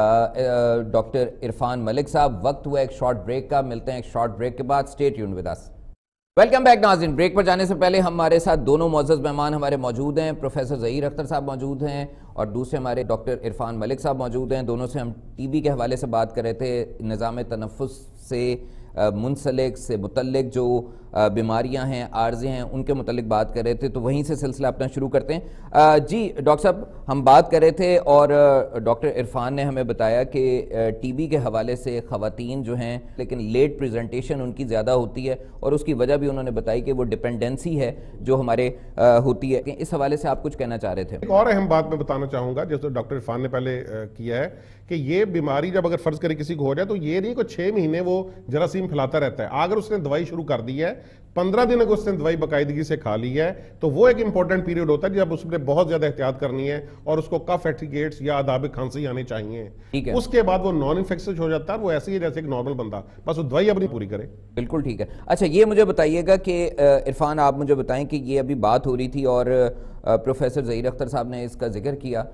ڈاکٹر عرفان ملک صاحب. وقت ہوا ایک شارٹ بریک کا، ملتے ہیں ایک شارٹ بریک کے بعد. Stay tuned with us. Welcome back ناظرین. بریک پر جانے سے پہلے ہمارے ساتھ دونوں معزز مہمان ہمارے موجود ہیں. پروفیسر ظہیر اختر صاحب موجود ہیں اور دوسرے ہمارے ڈاکٹر عرفان ملک صاحب موجود ہیں. دونوں سے ہم ٹی بی کے حوالے سے بات کر رہے تھے، نظام تنفس سے منسلک سے متعلق جو بیماریاں ہیں, عارضے ہیں, ان کے متعلق بات کر رہے تھے, تو وہیں سے سلسلہ اپنا شروع کرتے ہیں. جی ڈاکٹر صاحب, ہم بات کر رہے تھے اور ڈاکٹر عرفان نے ہمیں بتایا کہ ٹی بی کے حوالے سے خواتین جو ہیں لیکن لیٹ پریزنٹیشن ان کی زیادہ ہوتی ہے, اور اس کی وجہ بھی انہوں نے بتائی کہ وہ ڈپینڈنسی ہے جو ہمارے ہوتی ہے. اس حوالے سے آپ کچھ کہنا چاہ رہے تھے؟ ایک اور اہم بات میں بتانا چاہوں گا, جیسے ڈاکٹر عرفان نے پہلے کیا ہے کہ یہ بیماری جب اگر فرض کرے کسی کو ہو جائے تو یہ نہیں کہ چھ مہینے وہ جراثیم پھیلاتا رہتا ہے. اگر اس نے دوائی شروع کر دی ہے, پندرہ دن اگر اس نے دوائی باقاعدگی سے کھا لی ہے, تو وہ ایک امپورٹنٹ پیریڈ ہوتا ہے جب اس نے بہت زیادہ احتیاط کرنی ہے اور اس کو کف ایٹیکیٹس یا آداب کھانسی آنے چاہیے. اس کے بعد وہ نان انفیکشس ہو جاتا ہے, وہ ایسے ہی جیسے ایک نارمل بندہ, بس وہ دوائی اپنی پوری کرے. بالکل ٹھیک ہے. اچھا یہ مجھے بتائیے گا کہ عرفان, آپ مجھے بتائیں کہ یہ ابھی بات ہو رہی تھی اور پروفیسر ظہیر اختر صاحب نے اس کا ذکر کیا,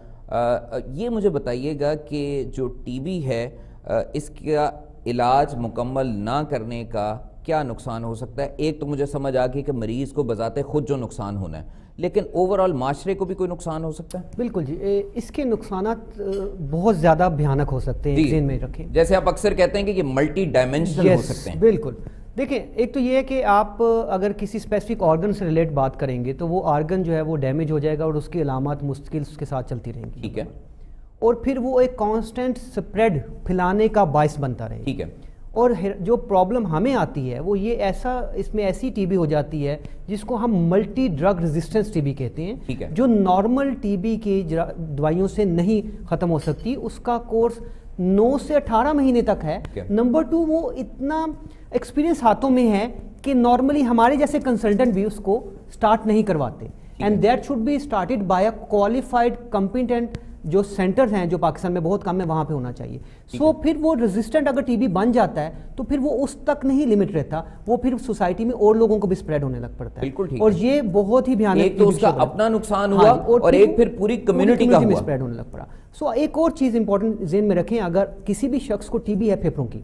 یہ مجھے بتائیے گا کہ جو ٹی بی ہے اس کا علاج مکمل نہ کرنے کا کیا نقصان ہو سکتا ہے؟ ایک تو مجھے سمجھ آ گئی کہ مریض کو بذات خود جو نقصان ہونا ہے, لیکن اوورآل معاشرے کو بھی کوئی نقصان ہو سکتا ہے؟ بالکل جی, اس کے نقصانات بہت زیادہ بھیانک ہو سکتے ہیں, ذہن میں رکھیں. جیسے آپ اکثر کہتے ہیں کہ یہ ملٹی ڈائمینشنل ہو سکتے ہیں. بالکل. دیکھیں, ایک تو یہ ہے کہ آپ اگر کسی اسپیسیفک آرگن سے ریلیٹ بات کریں گے تو وہ آرگن جو ہے وہ ڈیمیج ہو جائے گا اور اس کی علامات مستقل اس کے ساتھ چلتی رہیں گی. ٹھیک ہے. اور پھر وہ ایک کانسٹنٹ سپریڈ پھیلانے کا باعث بنتا رہے. ٹھیک ہے. اور جو پرابلم ہمیں آتی ہے وہ یہ ایسا, اس میں ایسی ٹی بی ہو جاتی ہے جس کو ہم multi drug resistance T B کہتے ہیں, جو نارمل ٹی بی کی دوائیوں سے نہیں ختم ہو سکتی. اس کا کورس نو سے اٹھارہ مہینے تک ہے. نمبر ٹو, وہ اتنا ایکسپیرینس ہاتھوں میں ہے کہ نارملی ہمارے جیسے کنسلٹنٹ بھی اس کو سٹارٹ نہیں کرواتے, and that should be started by a qualified competent جو سینٹرز ہیں جو پاکستان میں بہت کم ہے, وہاں پہ ہونا چاہیے. سو پھر وہ ریزسٹنٹ اگر ٹی بی بن جاتا ہے تو پھر وہ اس تک نہیں لمٹ رہتا, وہ پھر سوسائٹی میں اور لوگوں کو بھی اسپریڈ ہونے لگ پڑتا ہے. اور یہ بہت ہی بھیانک, ایک تو اس کا اپنا نقصان ہوا اور ایک پھر پوری کمیونٹی کا ہوا, اسپریڈ ہونے لگ پڑا. سو ایک اور چیز امپورٹنٹ ذہن میں رکھیں, اگر کسی بھی شخص کو ٹی بی ہے پھیپھڑوں کی,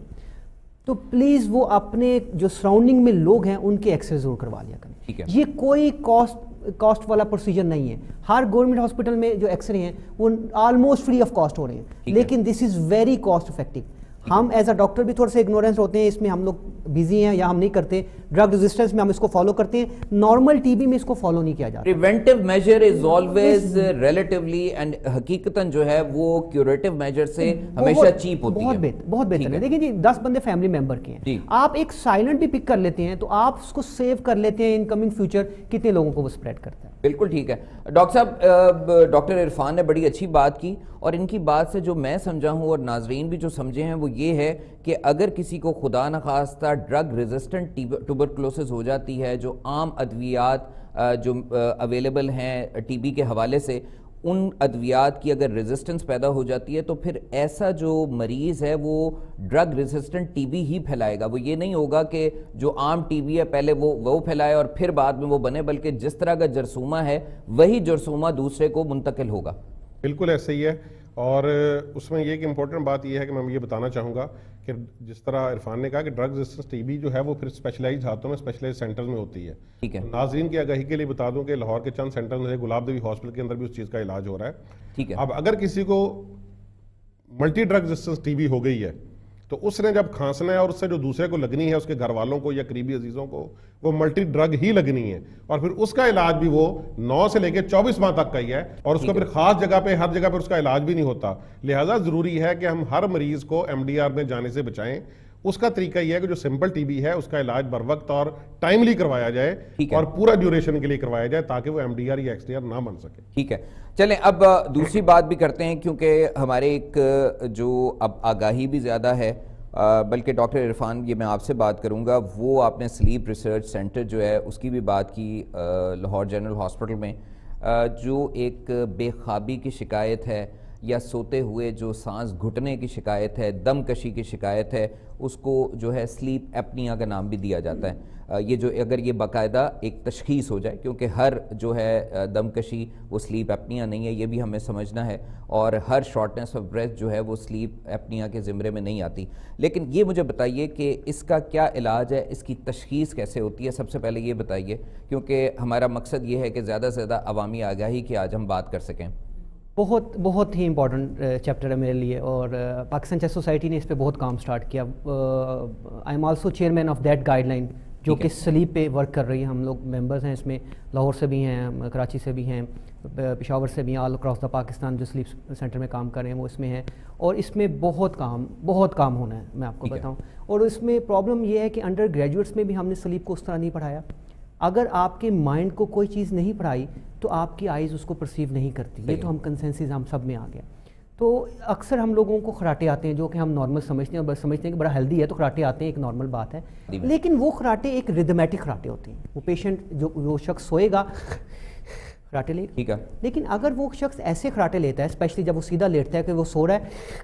تو پلیز وہ اپنے جو سراؤنڈنگ میں لوگ ہیں ان کے ایکسرے ضرور کروا لیا کریں. یہ کوئی کاسٹ کاسٹ والا پروسیجر نہیں ہے. ہر گورنمنٹ ہاسپٹل میں جو ایکس رے ہیں وہ آلموسٹ فری آف کاسٹ ہو رہے ہیں, لیکن this is very cost effective. ہم ایز اے ڈاکٹر بھی تھوڑے سے اگنورینس ہوتے ہیں اس میں, ہم لوگ بیزی ہیں یا ہم نہیں کرتے. ڈرگ ریزسٹنس میں ہم اس کو فالو کرتے ہیں, نارمل ٹی بی میں اس کو فالو نہیں کیا جاتا. Preventive major is always relatively, and حقیقتاً جو ہے وہ کیوریٹیو میجر سے ہمیشہ چیپ ہوتی ہے. بہت بہتر ہے. دیکھیں جی, دس بندے فیملی ممبر کے ہیں, آپ ایک سائلنٹ بھی پک کر لیتے ہیں تو آپ اس کو سیو کر لیتے ہیں ان کمنگ فیوچر, کتنے لوگوں کو وہ اسپریڈ کرتا ہے. بالکل ٹھیک ہے. ڈاکٹر صاحب, ڈاکٹر عرفان نے بڑی اچھی بات کی, اور ان کی بات سے جو میں سمجھا ہوں اور ناظرین بھی جو سمجھے ہیں وہ یہ ہے کہ اگر کسی کو خدا نخواستہ ڈرگ ریزسٹنٹ ٹوبرکلوسس ہو جاتی ہے, جو عام ادویات جو اویلیبل ہیں ٹی بی کے حوالے سے, ان ادویات کی اگر ریزسٹنس پیدا ہو جاتی ہے تو پھر ایسا جو مریض ہے وہ ڈرگ ریزسٹنٹ ٹی بی ہی پھیلائے گا. وہ یہ نہیں ہوگا کہ جو عام ٹی بی ہے پہلے وہ وہ پھیلائے اور پھر بعد میں وہ بنے, بلکہ جس طرح کا جرثومہ ہے وہی جرثومہ دوسرے کو منتقل ہوگا. بالکل ایسے ہی ہے. اور اس میں یہ ایک امپورٹنٹ بات یہ ہے کہ میں یہ بتانا چاہوں گا کہ جس طرح عرفان نے کہا کہ ڈرگ ریزسٹنس ٹی بی جو ہے وہ پھر اسپیشلائزڈ ہاتھوں میں اسپیشلائزڈ سینٹرز میں ہوتی ہے. ٹھیک ہے. ناظرین کی آگاہی کے لیے بتا دوں کہ لاہور کے چند سینٹرز میں گلاب دیوی ہاسپٹل کے اندر بھی اس چیز کا علاج ہو رہا ہے. ٹھیک ہے. اب اگر کسی کو multi drug resistance T B ہو گئی ہے تو اس نے جب کھانسنا ہے اور اس سے جو دوسرے کو لگنی ہے, اس کے گھر والوں کو یا قریبی عزیزوں کو, وہ ملٹی ڈرگ ہی لگنی ہے, اور پھر اس کا علاج بھی وہ نو سے لے کے چوبیس ماہ تک کا ہی ہے, اور اس کو پھر خاص جگہ پہ ہر جگہ پہ اس کا علاج بھی نہیں ہوتا. لہٰذا ضروری ہے کہ ہم ہر مریض کو ایم ڈی آر میں جانے سے بچائیں. اس کا طریقہ یہ ہے کہ جو سمپل ٹی بی ہے اس کا علاج بر وقت اور ٹائملی کروایا جائے, اور پورا ڈیوریشن کے لیے کروایا جائے تاکہ وہ ایم ڈی آر یا ایکس ڈی آر نہ بن سکے. ٹھیک ہے. چلیں اب دوسری بات بھی کرتے ہیں, کیونکہ ہمارے ایک جو اب آگاہی بھی زیادہ ہے, بلکہ ڈاکٹر عرفان یہ میں آپ سے بات کروں گا, وہ آپ نے سلیپ ریسرچ سینٹر جو ہے اس کی بھی بات کی لاہور جنرل ہاسپٹل میں, جو ایک بے خوابی کی شکایت ہے یا سوتے ہوئے جو سانس گھٹنے کی شکایت ہے, دم کشی کی شکایت ہے, اس کو جو ہے سلیپ ایپنیا کا نام بھی دیا جاتا ہے. یہ جو اگر یہ باقاعدہ ایک تشخیص ہو جائے, کیونکہ ہر جو ہے دم کشی وہ سلیپ ایپنیا نہیں ہے, یہ بھی ہمیں سمجھنا ہے, اور ہر شارٹنس آف بریتھ جو ہے وہ سلیپ ایپنیا کے زمرے میں نہیں آتی. لیکن یہ مجھے بتائیے کہ اس کا کیا علاج ہے, اس کی تشخیص کیسے ہوتی ہے؟ سب سے پہلے یہ بتائیے, کیونکہ ہمارا مقصد یہ ہے کہ زیادہ سے زیادہ عوامی آگاہی کی آج ہم بات کر سکیں. بہت بہت ہی امپورٹنٹ چیپٹر ہے میرے لیے, اور پاکستان چیسٹ سوسائٹی نے اس پہ بہت کام سٹارٹ کیا. I'm also chairman of that guideline جو کہ سلیپ پہ ورک کر رہی ہے. ہم لوگ ممبرز ہیں اس میں, لاہور سے بھی ہیں, کراچی سے بھی ہیں, پشاور سے بھی, آل اکراس دا پاکستان جو سلیپ سینٹر میں کام کر رہے ہیں وہ اس میں ہیں. اور اس میں بہت کام بہت کام ہونا ہے, میں آپ کو بتاؤں. اور اس میں پرابلم یہ ہے کہ انڈر گریجویٹس میں بھی ہم نے سلیپ کو اس طرح نہیں پڑھایا. اگر آپ کے مائنڈ کو کوئی چیز نہیں پڑھائی تو آپ کی آئیز اس کو پرسیو نہیں کرتی. یہ تو ہم کنسنسس ہم سب میں آ گیا. تو اکثر ہم لوگوں کو خراٹے آتے ہیں جو کہ ہم نارمل سمجھتے ہیں, اور سمجھتے ہیں کہ بڑا ہیلدی ہے تو خراٹے آتے ہیں, ایک نارمل بات ہے. لیکن وہ خراٹے ایک ریدمیٹک خراٹے ہوتے ہیں. وہ پیشنٹ جو وہ شخص سوئے گا خراٹے لے گا, لیکن اگر وہ شخص ایسے خراٹے لیتا ہے, اسپیشلی جب وہ سیدھا لیٹتا ہے کہ وہ سو رہا ہے,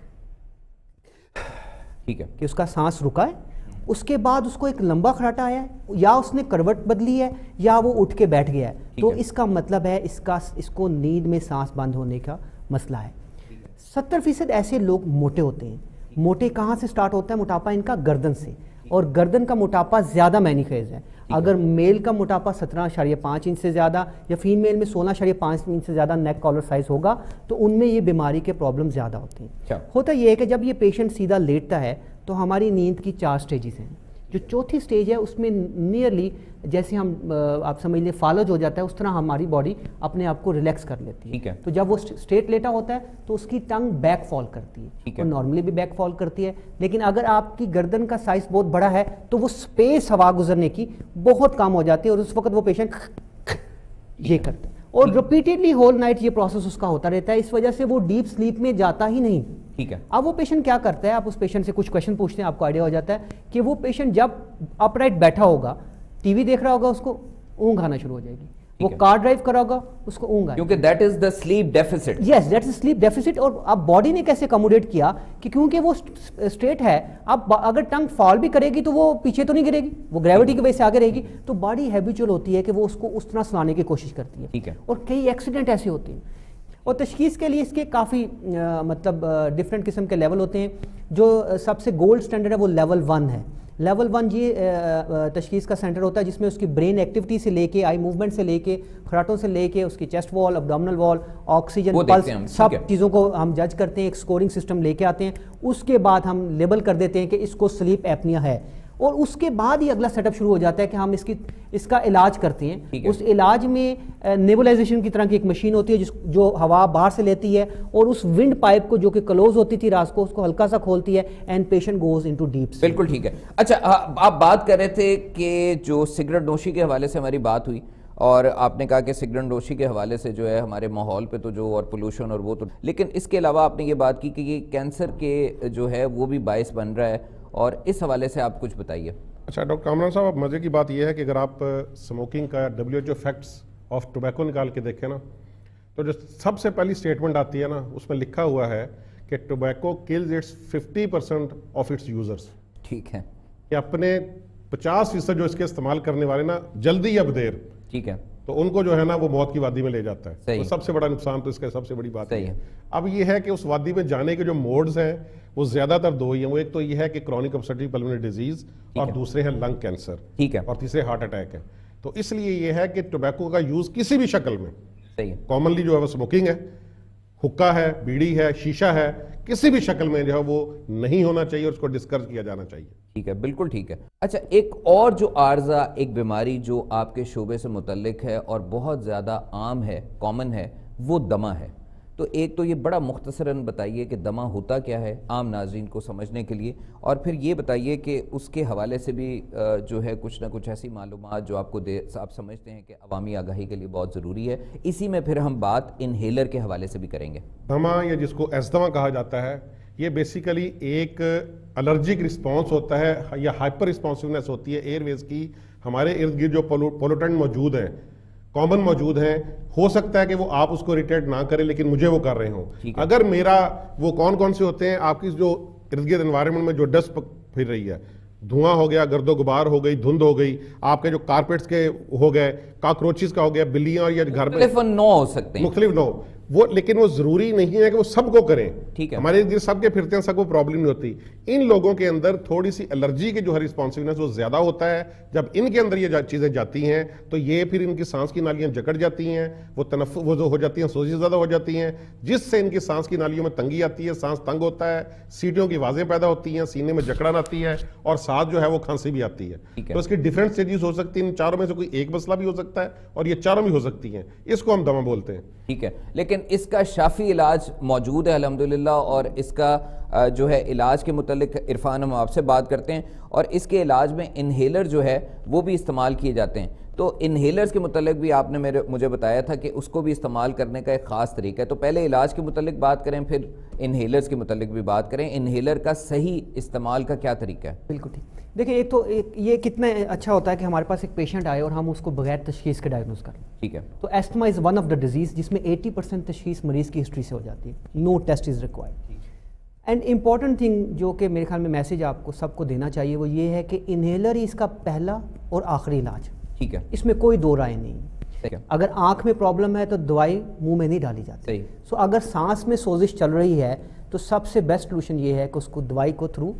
ٹھیک ہے, کہ اس کا سانس رکا ہے, اس کے بعد اس کو ایک لمبا خراٹا آیا ہے, یا اس نے کروٹ بدلی ہے, یا وہ اٹھ کے بیٹھ گیا ہے, تو اس کا مطلب ہے اس کا اس کو نیند میں سانس بند ہونے کا مسئلہ ہے. ستر فیصد ایسے لوگ موٹے ہوتے ہیں. موٹے کہاں سے سٹارٹ ہوتا ہے موٹاپا؟ ان کا گردن سے, اور گردن کا موٹاپا زیادہ مینی خیز ہے. اگر میل کا موٹاپا سترہ اشاریہ پانچ انچ سے زیادہ, یا فیمیل میں سولہ اشاریہ پانچ انچ سے زیادہ نیک کالر سائز ہوگا, تو ان میں یہ بیماری کے پرابلم زیادہ ہوتے ہیں. ہوتا یہ ہے کہ جب یہ پیشنٹ سیدھا لیٹتا ہے تو ہماری نیند کی چار سٹیجز ہیں. جو چوتھی سٹیج ہے اس میں نیئرلی جیسے ہم آپ سمجھ لیں فالج ہو جاتا ہے, اس طرح ہماری باڈی اپنے آپ کو ریلیکس کر لیتی ہے. تو جب وہ اسٹریٹ لیٹا ہوتا ہے تو اس کی ٹنگ بیک فال کرتی ہے, اور نارملی بھی بیک فال کرتی ہے. لیکن اگر آپ کی گردن کا سائز بہت بڑا ہے تو وہ اسپیس ہوا گزرنے کی بہت کام ہو جاتی ہے, اور اس وقت وہ پیشنٹ یہ کرتا ہے, اور ریپیٹیڈلی ہول نائٹ یہ پروسیس اس کا ہوتا رہتا ہے. اس وجہ سے وہ ڈیپ سلیپ میں جاتا ہی نہیں. ٹھیک ہے, اب وہ پیشنٹ کیا کرتا ہے, آپ اس پیشنٹ سے کچھ کویشچن پوچھتے ہیں, آپ کو آئیڈیا ہو جاتا ہے کہ وہ پیشنٹ جب اپ رائٹ بیٹھا ہوگا, ٹی وی دیکھ رہا ہوگا, اس کو اونگ آنا شروع ہو جائے گی. وہ کار ڈرائیو کر رہا ہوگا, اس کو اونگ آئے گی, کیونکہ that is the sleep deficit. Yes, that is sleep deficit. اور اب باڈی نے کیسے اکوموڈیٹ کیا کہ کیونکہ وہ اسٹریٹ ہے, اب اگر ٹنگ فال بھی کرے گی تو وہ پیچھے تو نہیں گرے گی, وہ گریوٹی کی وجہ سے آگے رہے گی. تو باڈی ہیبیچول ہوتی ہے کہ وہ اس کو اس طرح سلانے کی کوشش کرتی ہے. ٹھیک ہے, اور کئی ایکسیڈنٹ ایسے ہوتے ہیں. اور تشخیص کے لیے اس کے کافی مطلب ڈفرینٹ قسم کے لیول ہوتے ہیں. جو سب سے گولڈ اسٹینڈرڈ ہے وہ لیول ون ہے. لیول ون یہ تشخیص کا سینٹر ہوتا ہے جس میں اس کی برین ایکٹیویٹی سے لے کے, آئی موومنٹ سے لے کے, خراٹوں سے لے کے, اس کی چیسٹ وال, ابڈومنل وال, آکسیجن, پلس, سب چیزوں کو ہم جج کرتے ہیں. ایک اسکورنگ سسٹم لے کے آتے ہیں. اس کے بعد ہم لیبل کر دیتے ہیں کہ اس کو سلیپ ایپنیا ہے, اور اس کے بعد ہی اگلا سیٹ اپ شروع ہو جاتا ہے کہ ہم اس کی اس کا علاج کرتے ہیں. اس علاج میں نیبولائزیشن کی طرح کی ایک مشین ہوتی ہے جس جو ہوا باہر سے لیتی ہے, اور اس ونڈ پائپ کو جو کہ کلوز ہوتی تھی رات کو, اس کو ہلکا سا کھولتی ہے, and patient goes into deep. بالکل ٹھیک ہے. اچھا, آپ بات کر رہے تھے کہ جو سگریٹ نوشی کے حوالے سے ہماری بات ہوئی, اور آپ نے کہا کہ سگریٹ نوشی کے حوالے سے جو ہے ہمارے ماحول پہ تو جو اور پولوشن اور وہ تو, لیکن اس کے علاوہ آپ نے یہ بات کی کہ یہ کینسر کے جو ہے وہ بھی باعث بن رہا ہے, اور اس حوالے سے آپ کچھ بتائیے. اچھا ڈاکٹر کامران صاحب, مزے کی بات یہ ہے کہ اگر آپ سموکنگ کا W H O facts of tobacco نکال کے دیکھیں نا, تو جو سب سے پہلی اسٹیٹمنٹ آتی ہے نا, اس میں لکھا ہوا ہے کہ tobacco kills its fifty percent of its users. ٹھیک ہے, کہ اپنے پچاس فیصد جو اس کے استعمال کرنے والے نا, جلدی یا بدیر, ٹھیک ہے, تو ان کو جو ہے نا وہ موت کی وادی میں لے جاتا ہے. تو سب سے بڑا نقصان تو اس کا سب سے بڑی بات ہے. اب یہ ہے کہ اس وادی میں جانے کے جو موڈز ہیں وہ زیادہ تر دو ہی ہیں. وہ ایک تو یہ ہے کہ کرونک obstructive pulmonary disease, اور دوسرے ہیں لنگ کینسر, ٹھیک ہے, اور تیسرے ہارٹ اٹیک ہے. تو اس لیے یہ ہے کہ ٹوبیکو کا یوز کسی بھی شکل میں, کامنلی جو ہے وہ اسموکنگ ہے, حکا ہے, بیڑی ہے, شیشہ ہے, کسی بھی شکل میں جو ہے وہ نہیں ہونا چاہیے, اور اس کو ڈسکرج کیا جانا چاہیے. ٹھیک ہے, بالکل ٹھیک ہے. اچھا, ایک اور جو عارضہ, ایک بیماری جو آپ کے شعبے سے متعلق ہے اور بہت زیادہ عام ہے, کامن ہے, وہ دمہ ہے. تو ایک تو یہ بڑا مختصراً بتائیے کہ دمہ ہوتا کیا ہے عام ناظرین کو سمجھنے کے لیے, اور پھر یہ بتائیے کہ اس کے حوالے سے بھی جو ہے کچھ نہ کچھ ایسی معلومات جو آپ کو دے آپ سمجھتے ہیں کہ عوامی آگاہی کے لیے بہت ضروری ہے. اسی میں پھر ہم بات انہیلر کے حوالے سے بھی کریں گے. دمہ, یا جس کو ایزدما کہا جاتا ہے, یہ بیسیکلی ایک الرجک رسپانس ہوتا ہے, یا ہائپر رسپانسونیس ہوتی ہے ایئر ویز کی. ہمارے ارد گرد جو پولوٹنٹ موجود ہیں, کامن موجود ہیں, ہو سکتا ہے کہ وہ آپ اس کو ریٹیٹ نہ کریں لیکن مجھے وہ کر رہے ہوں. اگر میرا وہ کون کون سے ہوتے ہیں, آپ کی جو ارد گرد انوائرمنٹ میں جو ڈسٹ پھر رہی ہے, دھواں ہو گیا, گرد و غبار ہو گئی, دھند ہو گئی, آپ کے جو کارپیٹس کے ہو گئے, کاکروچز کا ہو گیا, بلیاں, اور یہ گھر میں مختلف نو ہو سکتے ہیں, مختلف نو, وہ لیکن وہ ضروری نہیں ہے کہ وہ سب کو کریں. ٹھیک ہے, ہمارے ادھر سب کے پھرتے ہیں, سب کو پرابلم نہیں ہوتی. ان لوگوں کے اندر تھوڑی سی الرجی کی جو ہے رسپانسونیس وہ زیادہ ہوتا ہے. جب ان کے اندر یہ چیزیں جاتی ہیں تو یہ پھر ان کی سانس کی نالیاں جکڑ جاتی ہیں, وہ تنفس وہ جو ہو جاتی ہیں سوزش زیادہ ہو جاتی ہیں, جس سے ان کی سانس کی نالیوں میں تنگی آتی ہے, سانس تنگ ہوتا ہے, سیٹیوں کی آوازیں پیدا ہوتی ہیں, سینے میں جکڑن آتی ہے, اور ساتھ جو ہے وہ کھانسی بھی آتی ہے. تو اس کی ڈفرینٹ اسٹیجز ہو سکتی ہیں, ان چاروں میں سے کوئی ایک مسئلہ بھی ہو سکتا ہے اور یہ چاروں بھی ہو سکتی ہیں. اس کو ہم دمہ بولتے ہیں. ٹھیک ہے, لیکن اس کا شافی علاج موجود ہے الحمدللہ, اور اس کا جو ہے علاج کے متعلق عرفان ہم آپ سے بات کرتے ہیں, اور اس کے علاج میں انہیلر جو ہے وہ بھی استعمال کیے جاتے ہیں. تو انہیلرز کے متعلق بھی آپ نے میرے مجھے بتایا تھا کہ اس کو بھی استعمال کرنے کا ایک خاص طریقہ ہے. تو پہلے علاج کے متعلق بات کریں, پھر انہیلرز کے متعلق بھی بات کریں. انہیلر کا صحیح استعمال کا کیا طریقہ ہے؟ بالکل ٹھیک. دیکھیں, ایک تو ایک یہ کتنا اچھا ہوتا ہے کہ ہمارے پاس ایک پیشنٹ آئے اور ہم اس کو بغیر تشخیص کے ڈائگنوز کر لیں. ٹھیک ہے. تو asthma is one of the disease جس میں ایٹی پرسینٹ تشخیص مریض کی ہسٹری سے ہو جاتی ہے. No test is required. And important thing جو کہ میرے خیال میں میسیج آپ کو سب کو دینا چاہیے وہ یہ ہے کہ انہیلر ہی اس کا پہلا اور آخری علاج. ٹھیک ہے, اس میں کوئی دو رائے نہیں. اگر آنکھ میں پرابلم ہے تو دوائی منہ میں نہیں ڈالی جاتی. سو اگر سانس میں سوزش چل رہی ہے تو سب سے بیسٹ سولوشن یہ ہے کہ اس کو دوائی کو تھرو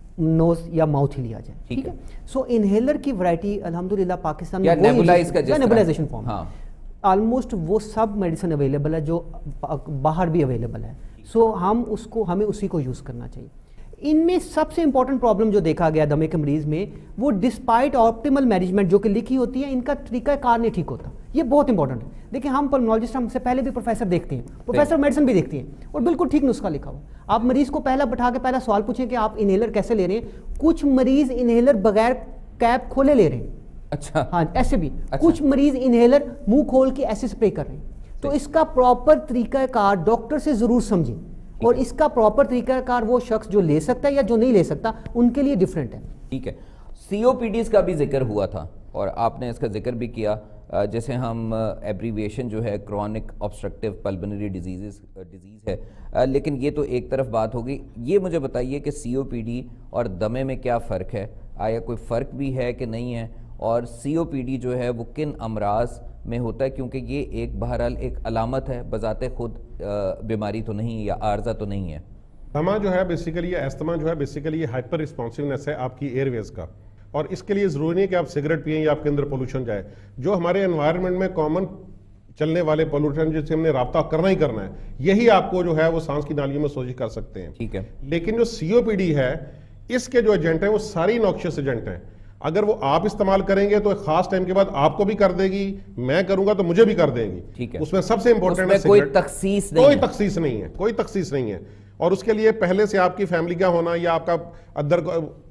نوز یا ماؤتھ ہی لیا جائے. ٹھیک ہے. سو انہیلر کی ورائٹی الحمدللہ پاکستان میں نیبولائزیشن فارم آلموسٹ وہ سب میڈیسن اویلیبل ہے جو باہر بھی اویلیبل ہے. سو ہم اس کو ہمیں اسی کو یوز کرنا چاہیے. ان میں سب سے امپورٹنٹ پرابلم جو دیکھا گیا دمے کے مریض میں وہ ڈسپائٹ آپٹیمل مینجمنٹ جو کہ لکھی ہوتی ہے ان کا طریقہ کار نہیں ٹھیک ہوتا. یہ بہت امپورٹنٹ ہے. دیکھیں, ہم پلمونالوجسٹ ہم سے پہلے بھی پروفیسر دیکھتے ہیں, پروفیسر میڈیسن بھی دیکھتے ہیں, اور بالکل ٹھیک نسخہ لکھا ہوا. آپ مریض کو پہلا بٹھا کے پہلا سوال پوچھیں کہ آپ انہیلر کیسے لے رہے ہیں. کچھ مریض انہیلر بغیر کیپ کھولے لے رہے ہیں. اچھا, ہاں ایسے بھی. کچھ مریض انہیلر منہ کھول کے ایسے اسپرے کر رہے ہیں. تو اس کا پراپر طریقہ کار ڈاکٹر سے ضرور سمجھیں, اور اس کا پراپر طریقہ کار وہ شخص جو لے سکتا ہے یا جو نہیں لے سکتا ان کے لیے ڈیفرنٹ ہے. ٹھیک ہے. سی او پی ڈیز کا بھی ذکر ہوا تھا اور آپ نے اس کا ذکر بھی کیا, جیسے ہم ایبریویشن جو ہے chronic obstructive pulmonary disease disease ہے, لیکن یہ تو ایک طرف بات ہوگی. یہ مجھے بتائیے کہ سی او پی ڈی اور دمے میں کیا فرق ہے, آیا کوئی فرق بھی ہے کہ نہیں ہے, اور سی او پی ڈی جو ہے وہ کن امراض میں ہوتا ہے, کیونکہ یہ ایک بہرحال ایک علامت ہے, بذات خود بیماری تو نہیں یا عارضہ تو نہیں ہے. دمہ جو ہے بیسیکلی یہ ایستما جو ہے بیسیکلی یہ ہائپر رسپانسونیس ہے آپ کی ایئر ویز کا, اور اس کے لیے ضروری نہیں کہ آپ سگریٹ پئیں یا آپ کے اندر پولوشن جائے. جو ہمارے انوائرمنٹ میں کامن چلنے والے پولوشن جس سے ہم نے رابطہ کرنا ہی کرنا ہے, یہی آپ کو جو ہے وہ سانس کی نالیوں میں سوزش کر سکتے ہیں. ٹھیک ہے. لیکن جو سی او پی ڈی ہے اس کے جو ایجنٹ ہیں وہ ساری نوکشس ایجنٹ ہیں. اگر وہ آپ استعمال کریں گے تو ایک خاص ٹائم کے بعد آپ کو بھی کر دے گی, میں کروں گا تو مجھے بھی کر دے گی. ٹھیک ہے. اس میں سب سے امپورٹنٹ ہے کوئی تخصیص نہیں, کوئی تخصیص نہیں ہے, کوئی تخصیص نہیں ہے. اور اس کے لیے پہلے سے آپ کی فیملی کا ہونا یا آپ کا ادر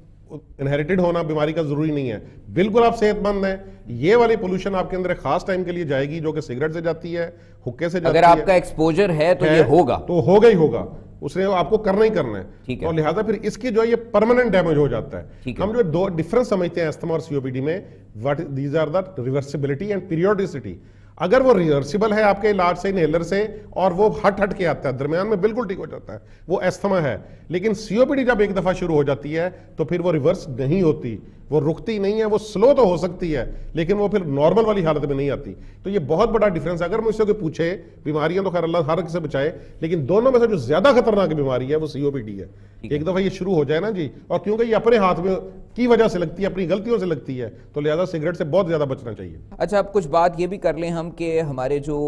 انہیریٹڈ ہونا بیماری کا ضروری نہیں ہے. بالکل آپ صحت مند ہیں. یہ والی پولوشن آپ کے اندر ایک خاص ٹائم کے لیے جائے گی جو کہ سگریٹ سے جاتی ہے, حکے سے جاتی ہے. اگر آپ کا ایکسپوجر ہے تو یہ ہوگا, تو ہوگا ہی ہوگا, اس نے آپ کو کرنا ہی کرنا ہے. اور لہٰذا پھر اس کی جو ہے یہ پرماننٹ ڈیمیج ہو جاتا ہے. ہم جو دو ڈفرنس سمجھتے ہیں ایستما اور سی او پی ڈی میں, what these are the reversibility and periodicity. اگر وہ ریورسیبل ہے آپ کے علاج سے انہیلر سے اور وہ ہٹ ہٹ کے آتا ہے درمیان میں بالکل ٹھیک ہو جاتا ہے, وہ ایستما ہے. لیکن سی او پی ڈی جب ایک دفعہ شروع ہو جاتی ہے تو پھر وہ ریورس نہیں ہوتی, وہ رکتی نہیں ہے. وہ سلو تو ہو سکتی ہے لیکن وہ پھر نارمل والی حالت میں نہیں آتی. تو یہ بہت بڑا ڈیفرنس ہے. اگر مجھ سے کوئی پوچھے, بیماریاں تو خیر اللہ ہر سے بچائے, لیکن دونوں میں سے جو زیادہ خطرناک بیماری ہے وہ سی او پی ڈی ہے. ایک دفعہ یہ شروع ہو جائے نا جی, اور کیونکہ یہ اپنے ہاتھ میں کی وجہ سے لگتی ہے, اپنی غلطیوں سے لگتی ہے, تو لہذا سگریٹ سے بہت زیادہ بچنا چاہیے. اچھا, اب کچھ بات یہ بھی کر لیں ہم کہ ہمارے جو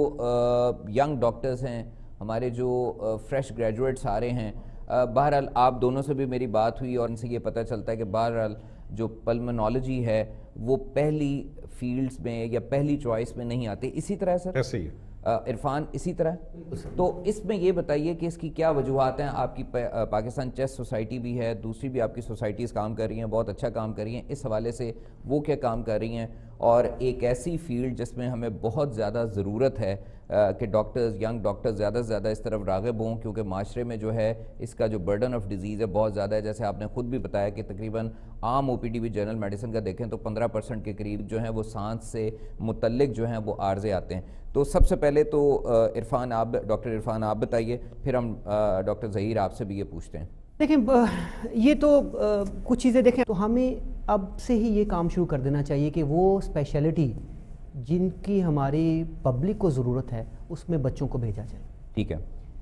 ینگ ڈاکٹرز ہیں, ہمارے جو فریش گریجویٹس آ رہے ہیں, بہرحال آپ دونوں سے بھی میری بات ہوئی اور ان سے یہ پتہ چلتا ہے کہ بہرحال جو پلمنالوجی ہے وہ پہلی فیلڈز میں یا پہلی چوائس میں نہیں آتے. اسی طرح سر ایسے ہی عرفان اسی طرح. تو اس میں یہ بتائیے کہ اس کی کیا وجوہات ہیں. آپ کی پاکستان چیسٹ سوسائٹی بھی ہے, دوسری بھی آپ کی سوسائٹیز کام کر رہی ہیں, بہت اچھا کام کر رہی ہیں. اس حوالے سے وہ کیا کام کر رہی ہیں, اور ایک ایسی فیلڈ جس میں ہمیں بہت زیادہ ضرورت ہے کہ ڈاکٹرز, ینگ ڈاکٹرز زیادہ سے زیادہ اس طرف راغب ہوں, کیونکہ معاشرے میں جو ہے اس کا جو برڈن آف ڈیزیز ہے بہت زیادہ ہے. جیسے آپ نے خود بھی بتایا کہ تقریباً عام او پی ڈی بھی جنرل میڈیسن کا دیکھیں تو پندرہ پرسنٹ کے قریب جو ہیں وہ سانس سے متعلق جو ہیں وہ عارضے آتے ہیں. تو سب سے پہلے تو عرفان آپ, ڈاکٹر عرفان آپ بتائیے, پھر ہم ڈاکٹر ظہیر آپ سے بھی یہ پوچھتے ہیں. دیکھیں, یہ تو کچھ چیزیں دیکھیں تو ہمیں اب سے ہی یہ کام شروع کر دینا چاہیے کہ وہ اسپیشلٹی جن کی ہماری پبلک کو ضرورت ہے اس میں بچوں کو بھیجا جائے. ٹھیک ہے.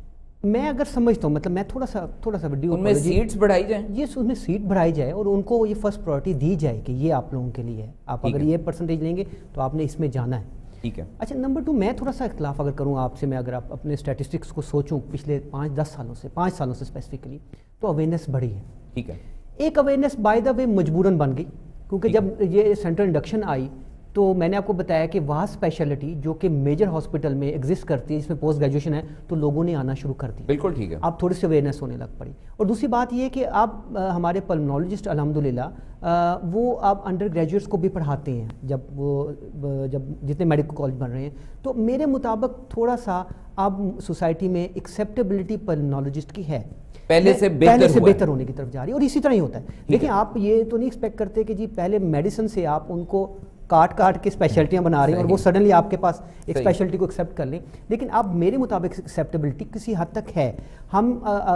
میں اگر سمجھتا ہوں, مطلب میں تھوڑا سا تھوڑا سا ان میں سیٹس بڑھائی جائیں, یہ اس میں سیٹ بڑھائی جائے اور ان کو یہ فرسٹ پرائرٹی دی جائے کہ یہ آپ لوگوں کے لیے ہے, آپ اگر یہ پرسنٹیج لیں گے تو آپ نے اس میں جانا ہے. ٹھیک ہے. اچھا, نمبر ٹو, میں تھوڑا سا اختلاف اگر کروں آپ سے, میں اگر آپ اپنے اسٹیٹسٹکس کو سوچوں پچھلے پانچ دس سالوں سے پانچ سالوں سے اسپیسیفکلی, تو اویئرنیس بڑھی ہے. ٹھیک ہے. ایک اویئرنیس بائی دا وے مجبوراً بن گئی, کیونکہ جب یہ سینٹرل انڈکشن آئی تو میں نے آپ کو بتایا کہ وہاں اسپیشلٹی جو کہ میجر ہاسپٹل میں ایگزسٹ کرتی ہے, جس میں پوسٹ گریجویشن ہے, تو لوگوں نے آنا شروع کر دیا. بالکل ٹھیک ہے. اب تھوڑی سی اویئرنیس ہونے لگ پڑی. اور دوسری بات یہ کہ اب ہمارے پلمنالوجسٹ الحمدللہ وہ اب انڈر گریجویٹس کو بھی پڑھاتے ہیں, جب وہ جب جتنے میڈیکل کالج بن رہے ہیں, تو میرے مطابق تھوڑا سا اب سوسائٹی میں ایکسیپٹیبلٹی پلمنالوجسٹ کی ہے, پہلے سے پہلے سے بہتر ہونے کی طرف جا رہی ہے, اور اسی طرح ہی ہوتا ہے. لیکن آپ یہ تو نہیں ایکسپیکٹ کرتے کہ جی پہلے میڈیسن سے آپ ان کو کاٹ کاٹ کے اسپیشلٹیاں بنا رہے ہیں اور وہ سڈنلی آپ کے پاس ایک اسپیشلٹی کو ایکسیپٹ کر لیں. لیکن اب میرے مطابق ایکسیپٹیبلٹی کسی حد تک ہے. ہم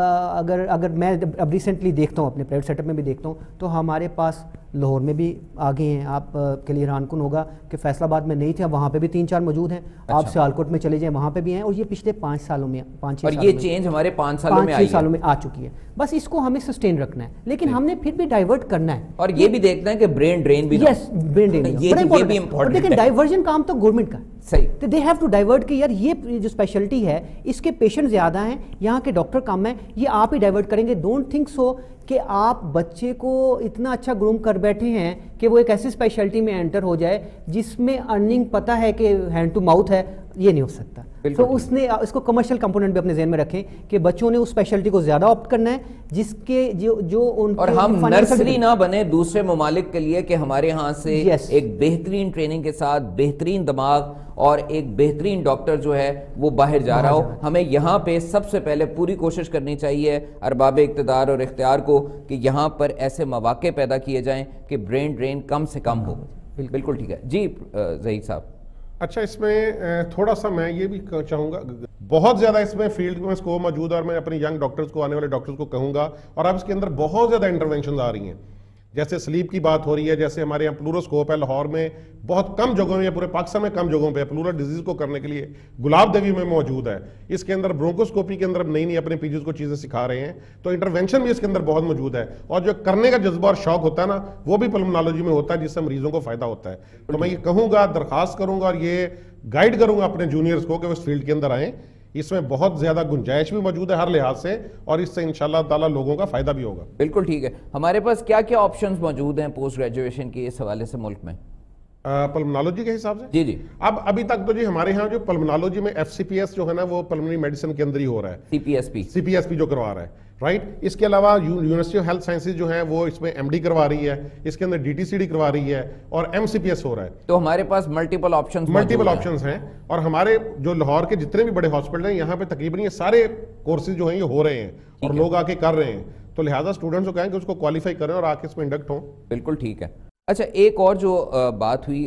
اگر اگر میں اب ریسنٹلی دیکھتا ہوں, اپنے پرائیویٹ سیٹ اپ میں بھی دیکھتا ہوں, تو ہمارے پاس لاہور میں بھی آگے ہیں, آپ کے لیے حیران کن ہوگا کہ فیصل آباد میں نہیں تھے, وہاں پہ بھی تین چار موجود ہیں. آپ سیالکوٹ میں چلے جائیں, وہاں پہ بھی ہیں, اور یہ پچھلے پانچ سالوں میں پانچ چھ اور یہ چینج ہمارے پانچ سالوں میں سالوں میں آ چکی ہے. بس اس کو ہمیں سسٹین رکھنا ہے, لیکن ہم نے پھر بھی ڈائیورٹ کرنا ہے, اور یہ بھی دیکھنا ہے کہ برین ڈرین بھی, یس برین ڈرین بھی امپورٹنٹ. لیکن ڈائیورژن کام تو گورنمنٹ کا صحیح, تو دے ہیو ٹو ڈائیورٹ کہ یار یہ جو اسپیشلٹی ہے اس کے پیشنٹ زیادہ ہیں, یہاں کے ڈاکٹر کم ہیں, یہ آپ ہی ڈائیورٹ کریں گے. ڈونٹ تھنک سو کہ آپ بچے کو اتنا اچھا گروم کر بیٹھے ہیں کہ وہ ایک ایسی اسپیشلٹی میں انٹر ہو جائے جس میں ارننگ پتہ ہے کہ ہینڈ ٹو ماؤتھ ہے. یہ نہیں ہو سکتا. تو اس نے اس کو کمرشل کمپوننٹ بھی اپنے ذہن میں رکھیں کہ بچوں نے اس اسپیشلٹی کو زیادہ آپٹ کرنا ہے جس کے جو جو ان اور ہم نرسری نہ بنے دوسرے ممالک کے لیے کہ ہمارے ہاں سے ایک بہترین ٹریننگ کے ساتھ بہترین دماغ اور ایک بہترین ڈاکٹر جو ہے وہ باہر جا رہا ہو. ہمیں یہاں پہ سب سے پہلے پوری کوشش کرنی چاہیے ارباب اقتدار اور اختیار کو کہ یہاں پر ایسے مواقع پیدا کیے جائیں کہ برین ڈرین کم سے کم ہو. بالکل ٹھیک ہے جی ظہیر صاحب. اچھا, اس میں تھوڑا سا میں یہ بھی چاہوں گا, بہت زیادہ اس میں فیلڈ میں اسکوپ موجود ہے, اور میں اپنی ینگ ڈاکٹرز کو, آنے والے ڈاکٹرز کو کہوں گا, اور اب اس کے اندر بہت زیادہ انٹرونشنز آ رہی ہیں. جیسے سلیپ کی بات ہو رہی ہے, جیسے ہمارے یہاں پلوروسکوپ ہے لاہور میں, بہت کم جگہوں میں, پورے پاکستان میں کم جگہوں پہ پلورل ڈیزیز کو کرنے کے لیے گلاب دیوی میں موجود ہے. اس کے اندر برونکوسکوپی کے اندر نئی نئی اپنے پیجز کو چیزیں سکھا رہے ہیں, تو انٹرونشن بھی اس کے اندر بہت موجود ہے, اور جو کرنے کا جذبہ اور شوق ہوتا ہے نا, وہ بھی پلمنالوجی میں ہوتا ہے, جس سے مریضوں کو فائدہ ہوتا ہے. تو میں یہ کہوں گا, درخواست کروں گا, اور یہ گائیڈ کروں گا اپنے جونیئرز کو کہ وہ اس فیلڈ کے اندر آئیں. اس میں بہت زیادہ گنجائش بھی موجود ہے ہر لحاظ سے, اور اس سے انشاءاللہ تعالیٰ لوگوں کا فائدہ بھی ہوگا. بالکل ٹھیک ہے. ہمارے پاس کیا کیا آپشنز موجود ہیں پوسٹ گریجویشن کے اس حوالے سے ملک میں پلمنالوجی کے حساب سے؟ جی جی. اب ابھی تک تو جی ہمارے ہاں جو پلمنالوجی میں ایف سی پی ایس جو ہے نا, وہ پلمنری میڈیسن کے اندر ہی ہو رہا ہے, سی پی ایس پی سی پی ایس پی جو کروا رہا ہے, رائٹ. اس کے علاوہ یونیورسٹی آف ہیلتھ سائنسز جو ہیں وہ اس میں ایم ڈی کروا رہی ہے, اس کے اندر ڈی ٹی سی ڈی کروا رہی ہے, اور ایم سی پی ایس ہو رہا ہے. تو ہمارے پاس ملٹیپل آپشنز ملٹیپل آپشنز ہیں, اور ہمارے جو لاہور کے جتنے بھی بڑے ہاسپٹل ہیں یہاں پہ تقریباً یہ سارے کورسز جو ہیں یہ ہو رہے ہیں, اور لوگ آ کے کر رہے ہیں. تو لہٰذا اسٹوڈنٹس کو کہیں کہ اس کو کوالیفائی کریں اور آ کے اس میں انڈکٹ ہوں. بالکل ٹھیک ہے. اچھا, ایک اور جو بات ہوئی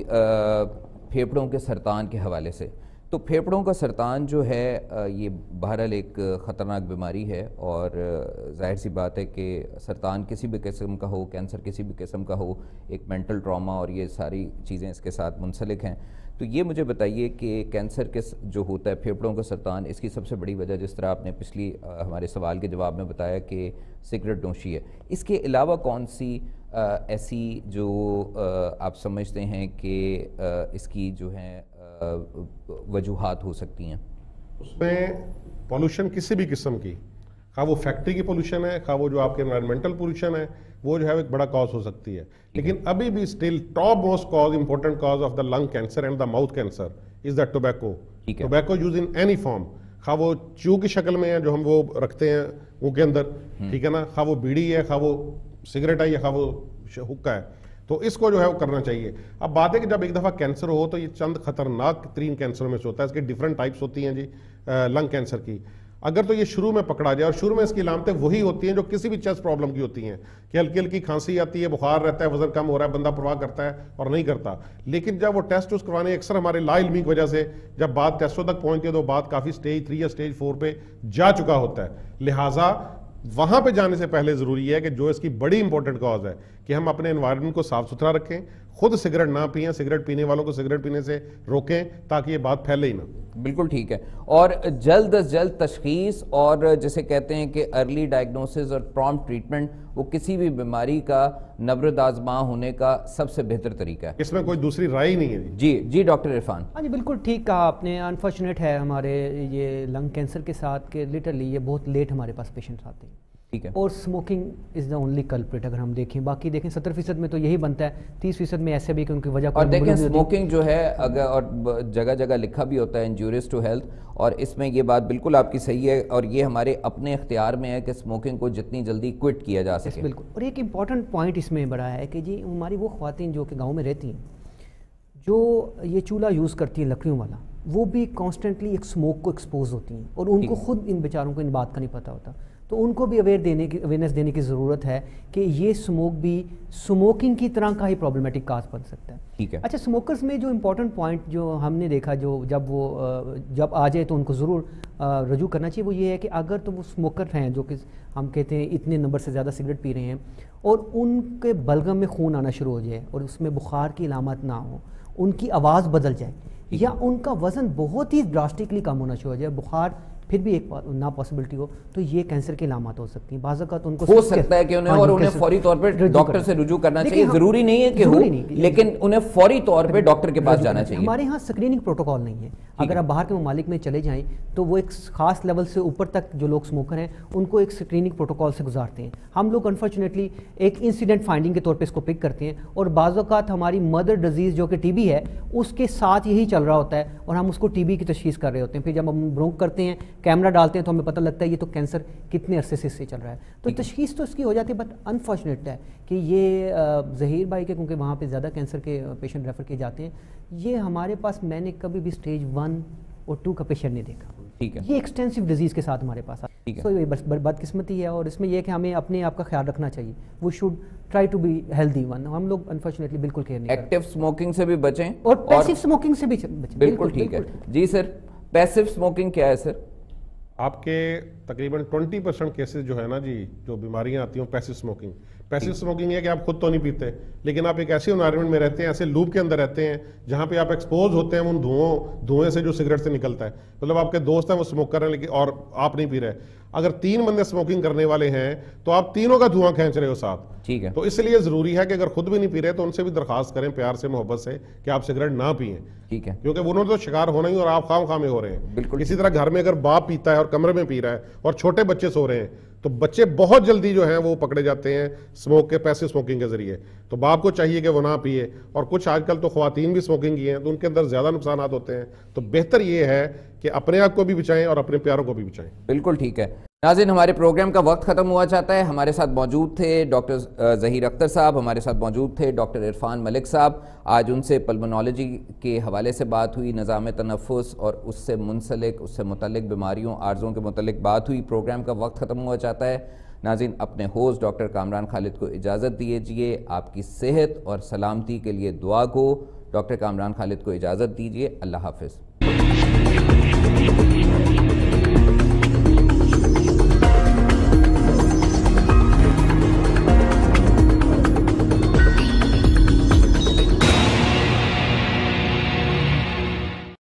پھیپھڑوں کے سرطان کے حوالے سے, تو پھیپھڑوں کا سرطان جو ہے یہ بہرحال ایک خطرناک بیماری ہے, اور ظاہر سی بات ہے کہ سرطان کسی بھی قسم کا ہو, کینسر کسی بھی قسم کا ہو, ایک مینٹل ٹراما اور یہ ساری چیزیں اس کے ساتھ منسلک ہیں. تو یہ مجھے بتائیے کہ کینسر کے جو ہوتا ہے پھیپھڑوں کا سرطان, اس کی سب سے بڑی وجہ جس طرح آپ نے پچھلی ہمارے سوال کے جواب میں بتایا کہ سگریٹ نوشی ہے, اس کے علاوہ کون سی ایسی جو آپ سمجھتے ہیں کہ اس کی جو ہیں وجوہات ہو سکتی ہیں؟ اس میں پولوشن کسی بھی قسم کی, خواہ وہ فیکٹری کی پولوشن ہے, خواہ وہ جو آپ کے انوائرمنٹل پولوشن ہے, وہ جو ہے ایک بڑا کاز ہو سکتی ہے. لیکن ابھی بھی still top most cause, important cause of the lung cancer and the mouth cancer is the tobacco. Tobacco use in any form, خواہ وہ چیو کی شکل میں ہے جو ہم وہ رکھتے ہیں منہ کے اندر, ٹھیک ہے نا, خواہ وہ بیڑی ہے, خواہ وہ سگریٹ ہے, یا خواہ وہ حکا ہے, تو اس کو جو ہے وہ کرنا چاہیے. اب بات ہے کہ جب ایک دفعہ کینسر ہو تو یہ چند خطرناک ترین کینسر میں سے ہوتا ہے, اس کے ڈیفرنٹ ٹائپس ہوتی ہیں جی لنگ کینسر کی. اگر تو یہ شروع میں پکڑا جائے, اور شروع میں اس کی علامتیں وہی ہوتی ہیں جو کسی بھی چیسٹ پرابلم کی ہوتی ہیں, کہ ہلکی ہلکی کھانسی آتی ہے, بخار رہتا ہے, وزن کم ہو رہا ہے, بندہ پرواہ کرتا ہے اور نہیں کرتا. لیکن جب وہ ٹیسٹ اس کروانے, اکثر ہمارے لا علمی کی وجہ سے جب بات ٹیسٹوں تک پہنچتی ہے تو بات کافی سٹیج تھری یا سٹیج فور پہ جا چکا ہوتا ہے. لہٰذا وہاں پہ جانے سے پہلے ضروری ہے کہ جو اس کی بڑی امپورٹنٹ کاز ہے کہ ہم اپنے انوائرمنٹ کو صاف ستھرا رکھیں, خود سگریٹ نہ پئیں, سگریٹ پینے والوں کو سگریٹ پینے سے روکیں تاکہ یہ بات پھیلے ہی نہ. بالکل ٹھیک ہے. اور جلد از جلد تشخیص اور جسے کہتے ہیں کہ ارلی ڈائگنوسس اور پرامپٹ ٹریٹمنٹ وہ کسی بھی بیماری کا نبرد آزماں ہونے کا سب سے بہتر طریقہ ہے. اس میں کوئی دوسری رائے ہی نہیں ہے. جی جی ڈاکٹر عرفان. ہاں جی بالکل ٹھیک کہا آپ نے. انفارچونیٹ ہے ہمارے یہ لنگ کینسر کے ساتھ کہ لٹرلی یہ بہت لیٹ ہمارے پاس پیشنٹس آتے ہیں. ٹھیک ہے. اور smoking is the only culprit اگر ہم دیکھیں. باقی دیکھیں ستر فیصد میں تو یہی بنتا ہے, تیس فیصد میں ایسے بھی کہ ان کی وجہ. اور دیکھیں اسموکنگ جو ہے اگر اور جگہ جگہ لکھا بھی ہوتا ہے انجوریس ٹو ہیلتھ, اور اس میں یہ بات بالکل آپ کی صحیح ہے, اور یہ ہمارے اپنے اختیار میں ہے کہ اسموکنگ کو جتنی جلدی کوئٹ کیا جا سکے. بالکل. اور ایک امپورٹنٹ پوائنٹ اس میں بڑا ہے کہ جی ہماری وہ خواتین جو کہ گاؤں میں رہتی ہیں, جو یہ چولہا یوز کرتی ہیں لکڑیوں والا, وہ بھی کانسٹنٹلی ایک اسموک کو ایکسپوز ہوتی ہیں, اور ان کو خود ان بیچاروں کو ان بات کا نہیں پتہ ہوتا. تو ان کو بھی اویئر دینے کی اویئرنیس دینے کی ضرورت ہے کہ یہ اسموک بھی اسموکنگ کی طرح کا ہی پرابلمٹک کاز بن سکتا ہے. ٹھیک ہے. اچھا, اسموکرز میں جو امپورٹنٹ پوائنٹ جو ہم نے دیکھا, جو جب وہ جب آ جائے تو ان کو ضرور رجوع کرنا چاہیے, وہ یہ ہے کہ اگر تو وہ اسموکر ہیں جو کہ ہم کہتے ہیں اتنے نمبر سے زیادہ سگریٹ پی رہے ہیں, اور ان کے بلغم میں خون آنا شروع ہو جائے اور اس میں بخار کی علامات نہ ہو, ان کی آواز بدل جائے, یا ان کا وزن بہت ہی ڈراسٹکلی کم ہونا شروع ہو جائے, بخار پھر بھی ایک نہ پاسبلٹی ہو, تو یہ کینسر کی علامات ہو سکتی ہیں. بعض اوقات ان کو ہو سکتا ہے کہ انہیں اور انہیں فوری طور پہ ڈاکٹر سے رجوع کرنا چاہیے. ضروری نہیں ہے کہ ہو, لیکن انہیں فوری طور پہ ڈاکٹر کے پاس جانا چاہیے. ہمارے ہاں اسکریننگ پروٹوکول نہیں ہے. اگر آپ باہر کے ممالک میں چلے جائیں تو وہ ایک خاص لیول سے اوپر تک جو لوگ اسموکر ہیں ان کو ایک اسکریننگ پروٹوکول سے گزارتے ہیں. ہم لوگ انفارچونیٹلی ایک انسیڈنٹ فائنڈنگ کے طور پہ اس کو پک کرتے ہیں, اور بعض اوقات ہماری مدر ڈیزیز جو کہ ٹی بی ہے اس کے ساتھ یہی چل رہا ہوتا ہے, اور ہم اس کو ٹی بی کی تشخیص کر رہے ہوتے ہیں. پھر جب ہم برونک کرتے ہیں, کیمرہ ڈالتے ہیں, تو ہمیں پتہ لگتا ہے یہ تو کینسر کتنے عرصے سے اس سے چل رہا ہے. تو تشخیص تو اس کی ہو جاتی ہے, بٹ انفارچونیٹ ہے کہ یہ ظہیر بھائی کے, کیونکہ وہاں پہ زیادہ کینسر کے پیشنٹ ریفر کیے جاتے ہیں, یہ ہمارے پاس میں نے کبھی بھی اسٹیج ون اور ٹو کا پیشنٹ نہیں دیکھا. ٹھیک ہے. یہ ایکسٹینسو ڈیزیز کے ساتھ ہمارے پاس ہے. سو یہ بدقسمتی ہے, اور اس میں یہ کہ ہمیں اپنے آپ کا خیال رکھنا چاہیے. وہ should try to be healthy one. ہم لوگ انفارچونیٹلی بالکل کیئر نہیں کرتے. ایکٹیو اسموکنگ سے بھی بچیں, اور پیسو اسموکنگ سے بھی بچیں. بالکل ٹھیک ہے. جی سر, پیسو اسموکنگ کیا ہے سر؟ آپ کے تقریباً ٹوینٹی پرسینٹ کیسز جو ہے نا جی, جو بیماریاں آتی ہیں پیسو اسموکنگ. پیسو اسموکنگ یہ کہ آپ خود تو نہیں پیتے, لیکن آپ ایک ایسی انوائرمنٹ میں رہتے ہیں, ایسے لوپ کے اندر رہتے ہیں جہاں پہ آپ ایکسپوز ہوتے ہیں ان دھوؤں دھوئیں سے جو سگریٹ سے نکلتا ہے. مطلب آپ کے دوست ہیں وہ اسموکر ہیں لیکن اور آپ نہیں پی رہے. اگر تین بندے اسموکنگ کرنے والے ہیں تو آپ تینوں کا دھواں کھینچ رہے ہو ساتھ. ٹھیک ہے. تو اس لیے ضروری ہے کہ اگر خود بھی نہیں پی رہے تو ان سے بھی درخواست کریں پیار سے, محبت سے, کہ آپ سگریٹ نہ پئیں. ٹھیک ہے. کیونکہ انہوں نے تو شکار ہونا ہی, اور آپ خام خامے ہو رہے ہیں. بالکل. اسی طرح گھر میں اگر باپ پیتا ہے اور کمرے میں پی رہا ہے اور چھوٹے بچے سو رہے ہیں, تو بچے بہت جلدی جو ہیں وہ پکڑے جاتے ہیں اسموک کے, پیسو اسموکنگ کے ذریعے. تو باپ کو چاہیے کہ وہ نہ پیے. اور کچھ آج کل تو خواتین بھی اسموکنگ کی ہیں, تو ان کے اندر زیادہ نقصانات ہوتے ہیں. تو بہتر یہ ہے کہ اپنے آپ کو بھی بچائیں اور اپنے پیاروں کو بھی بچائیں. بالکل ٹھیک ہے. ناظرین, ہمارے پروگرام کا وقت ختم ہوا چاہتا ہے. ہمارے ساتھ موجود تھے ڈاکٹر ظہیر اختر صاحب, ہمارے ساتھ موجود تھے ڈاکٹر عرفان ملک صاحب. آج ان سے پلمونالوجی کے حوالے سے بات ہوئی, نظام تنفس اور اس سے منسلک اس سے متعلق بیماریوں, عارضوں کے متعلق بات ہوئی. پروگرام کا وقت ختم ہوا چاہتا ہے. ناظرین, اپنے ہوسٹ ڈاکٹر کامران خالد کو اجازت دیجیے. آپ کی صحت اور سلامتی کے لیے دعا گو ڈاکٹر کامران خالد کو اجازت دیجیے. اللہ حافظ.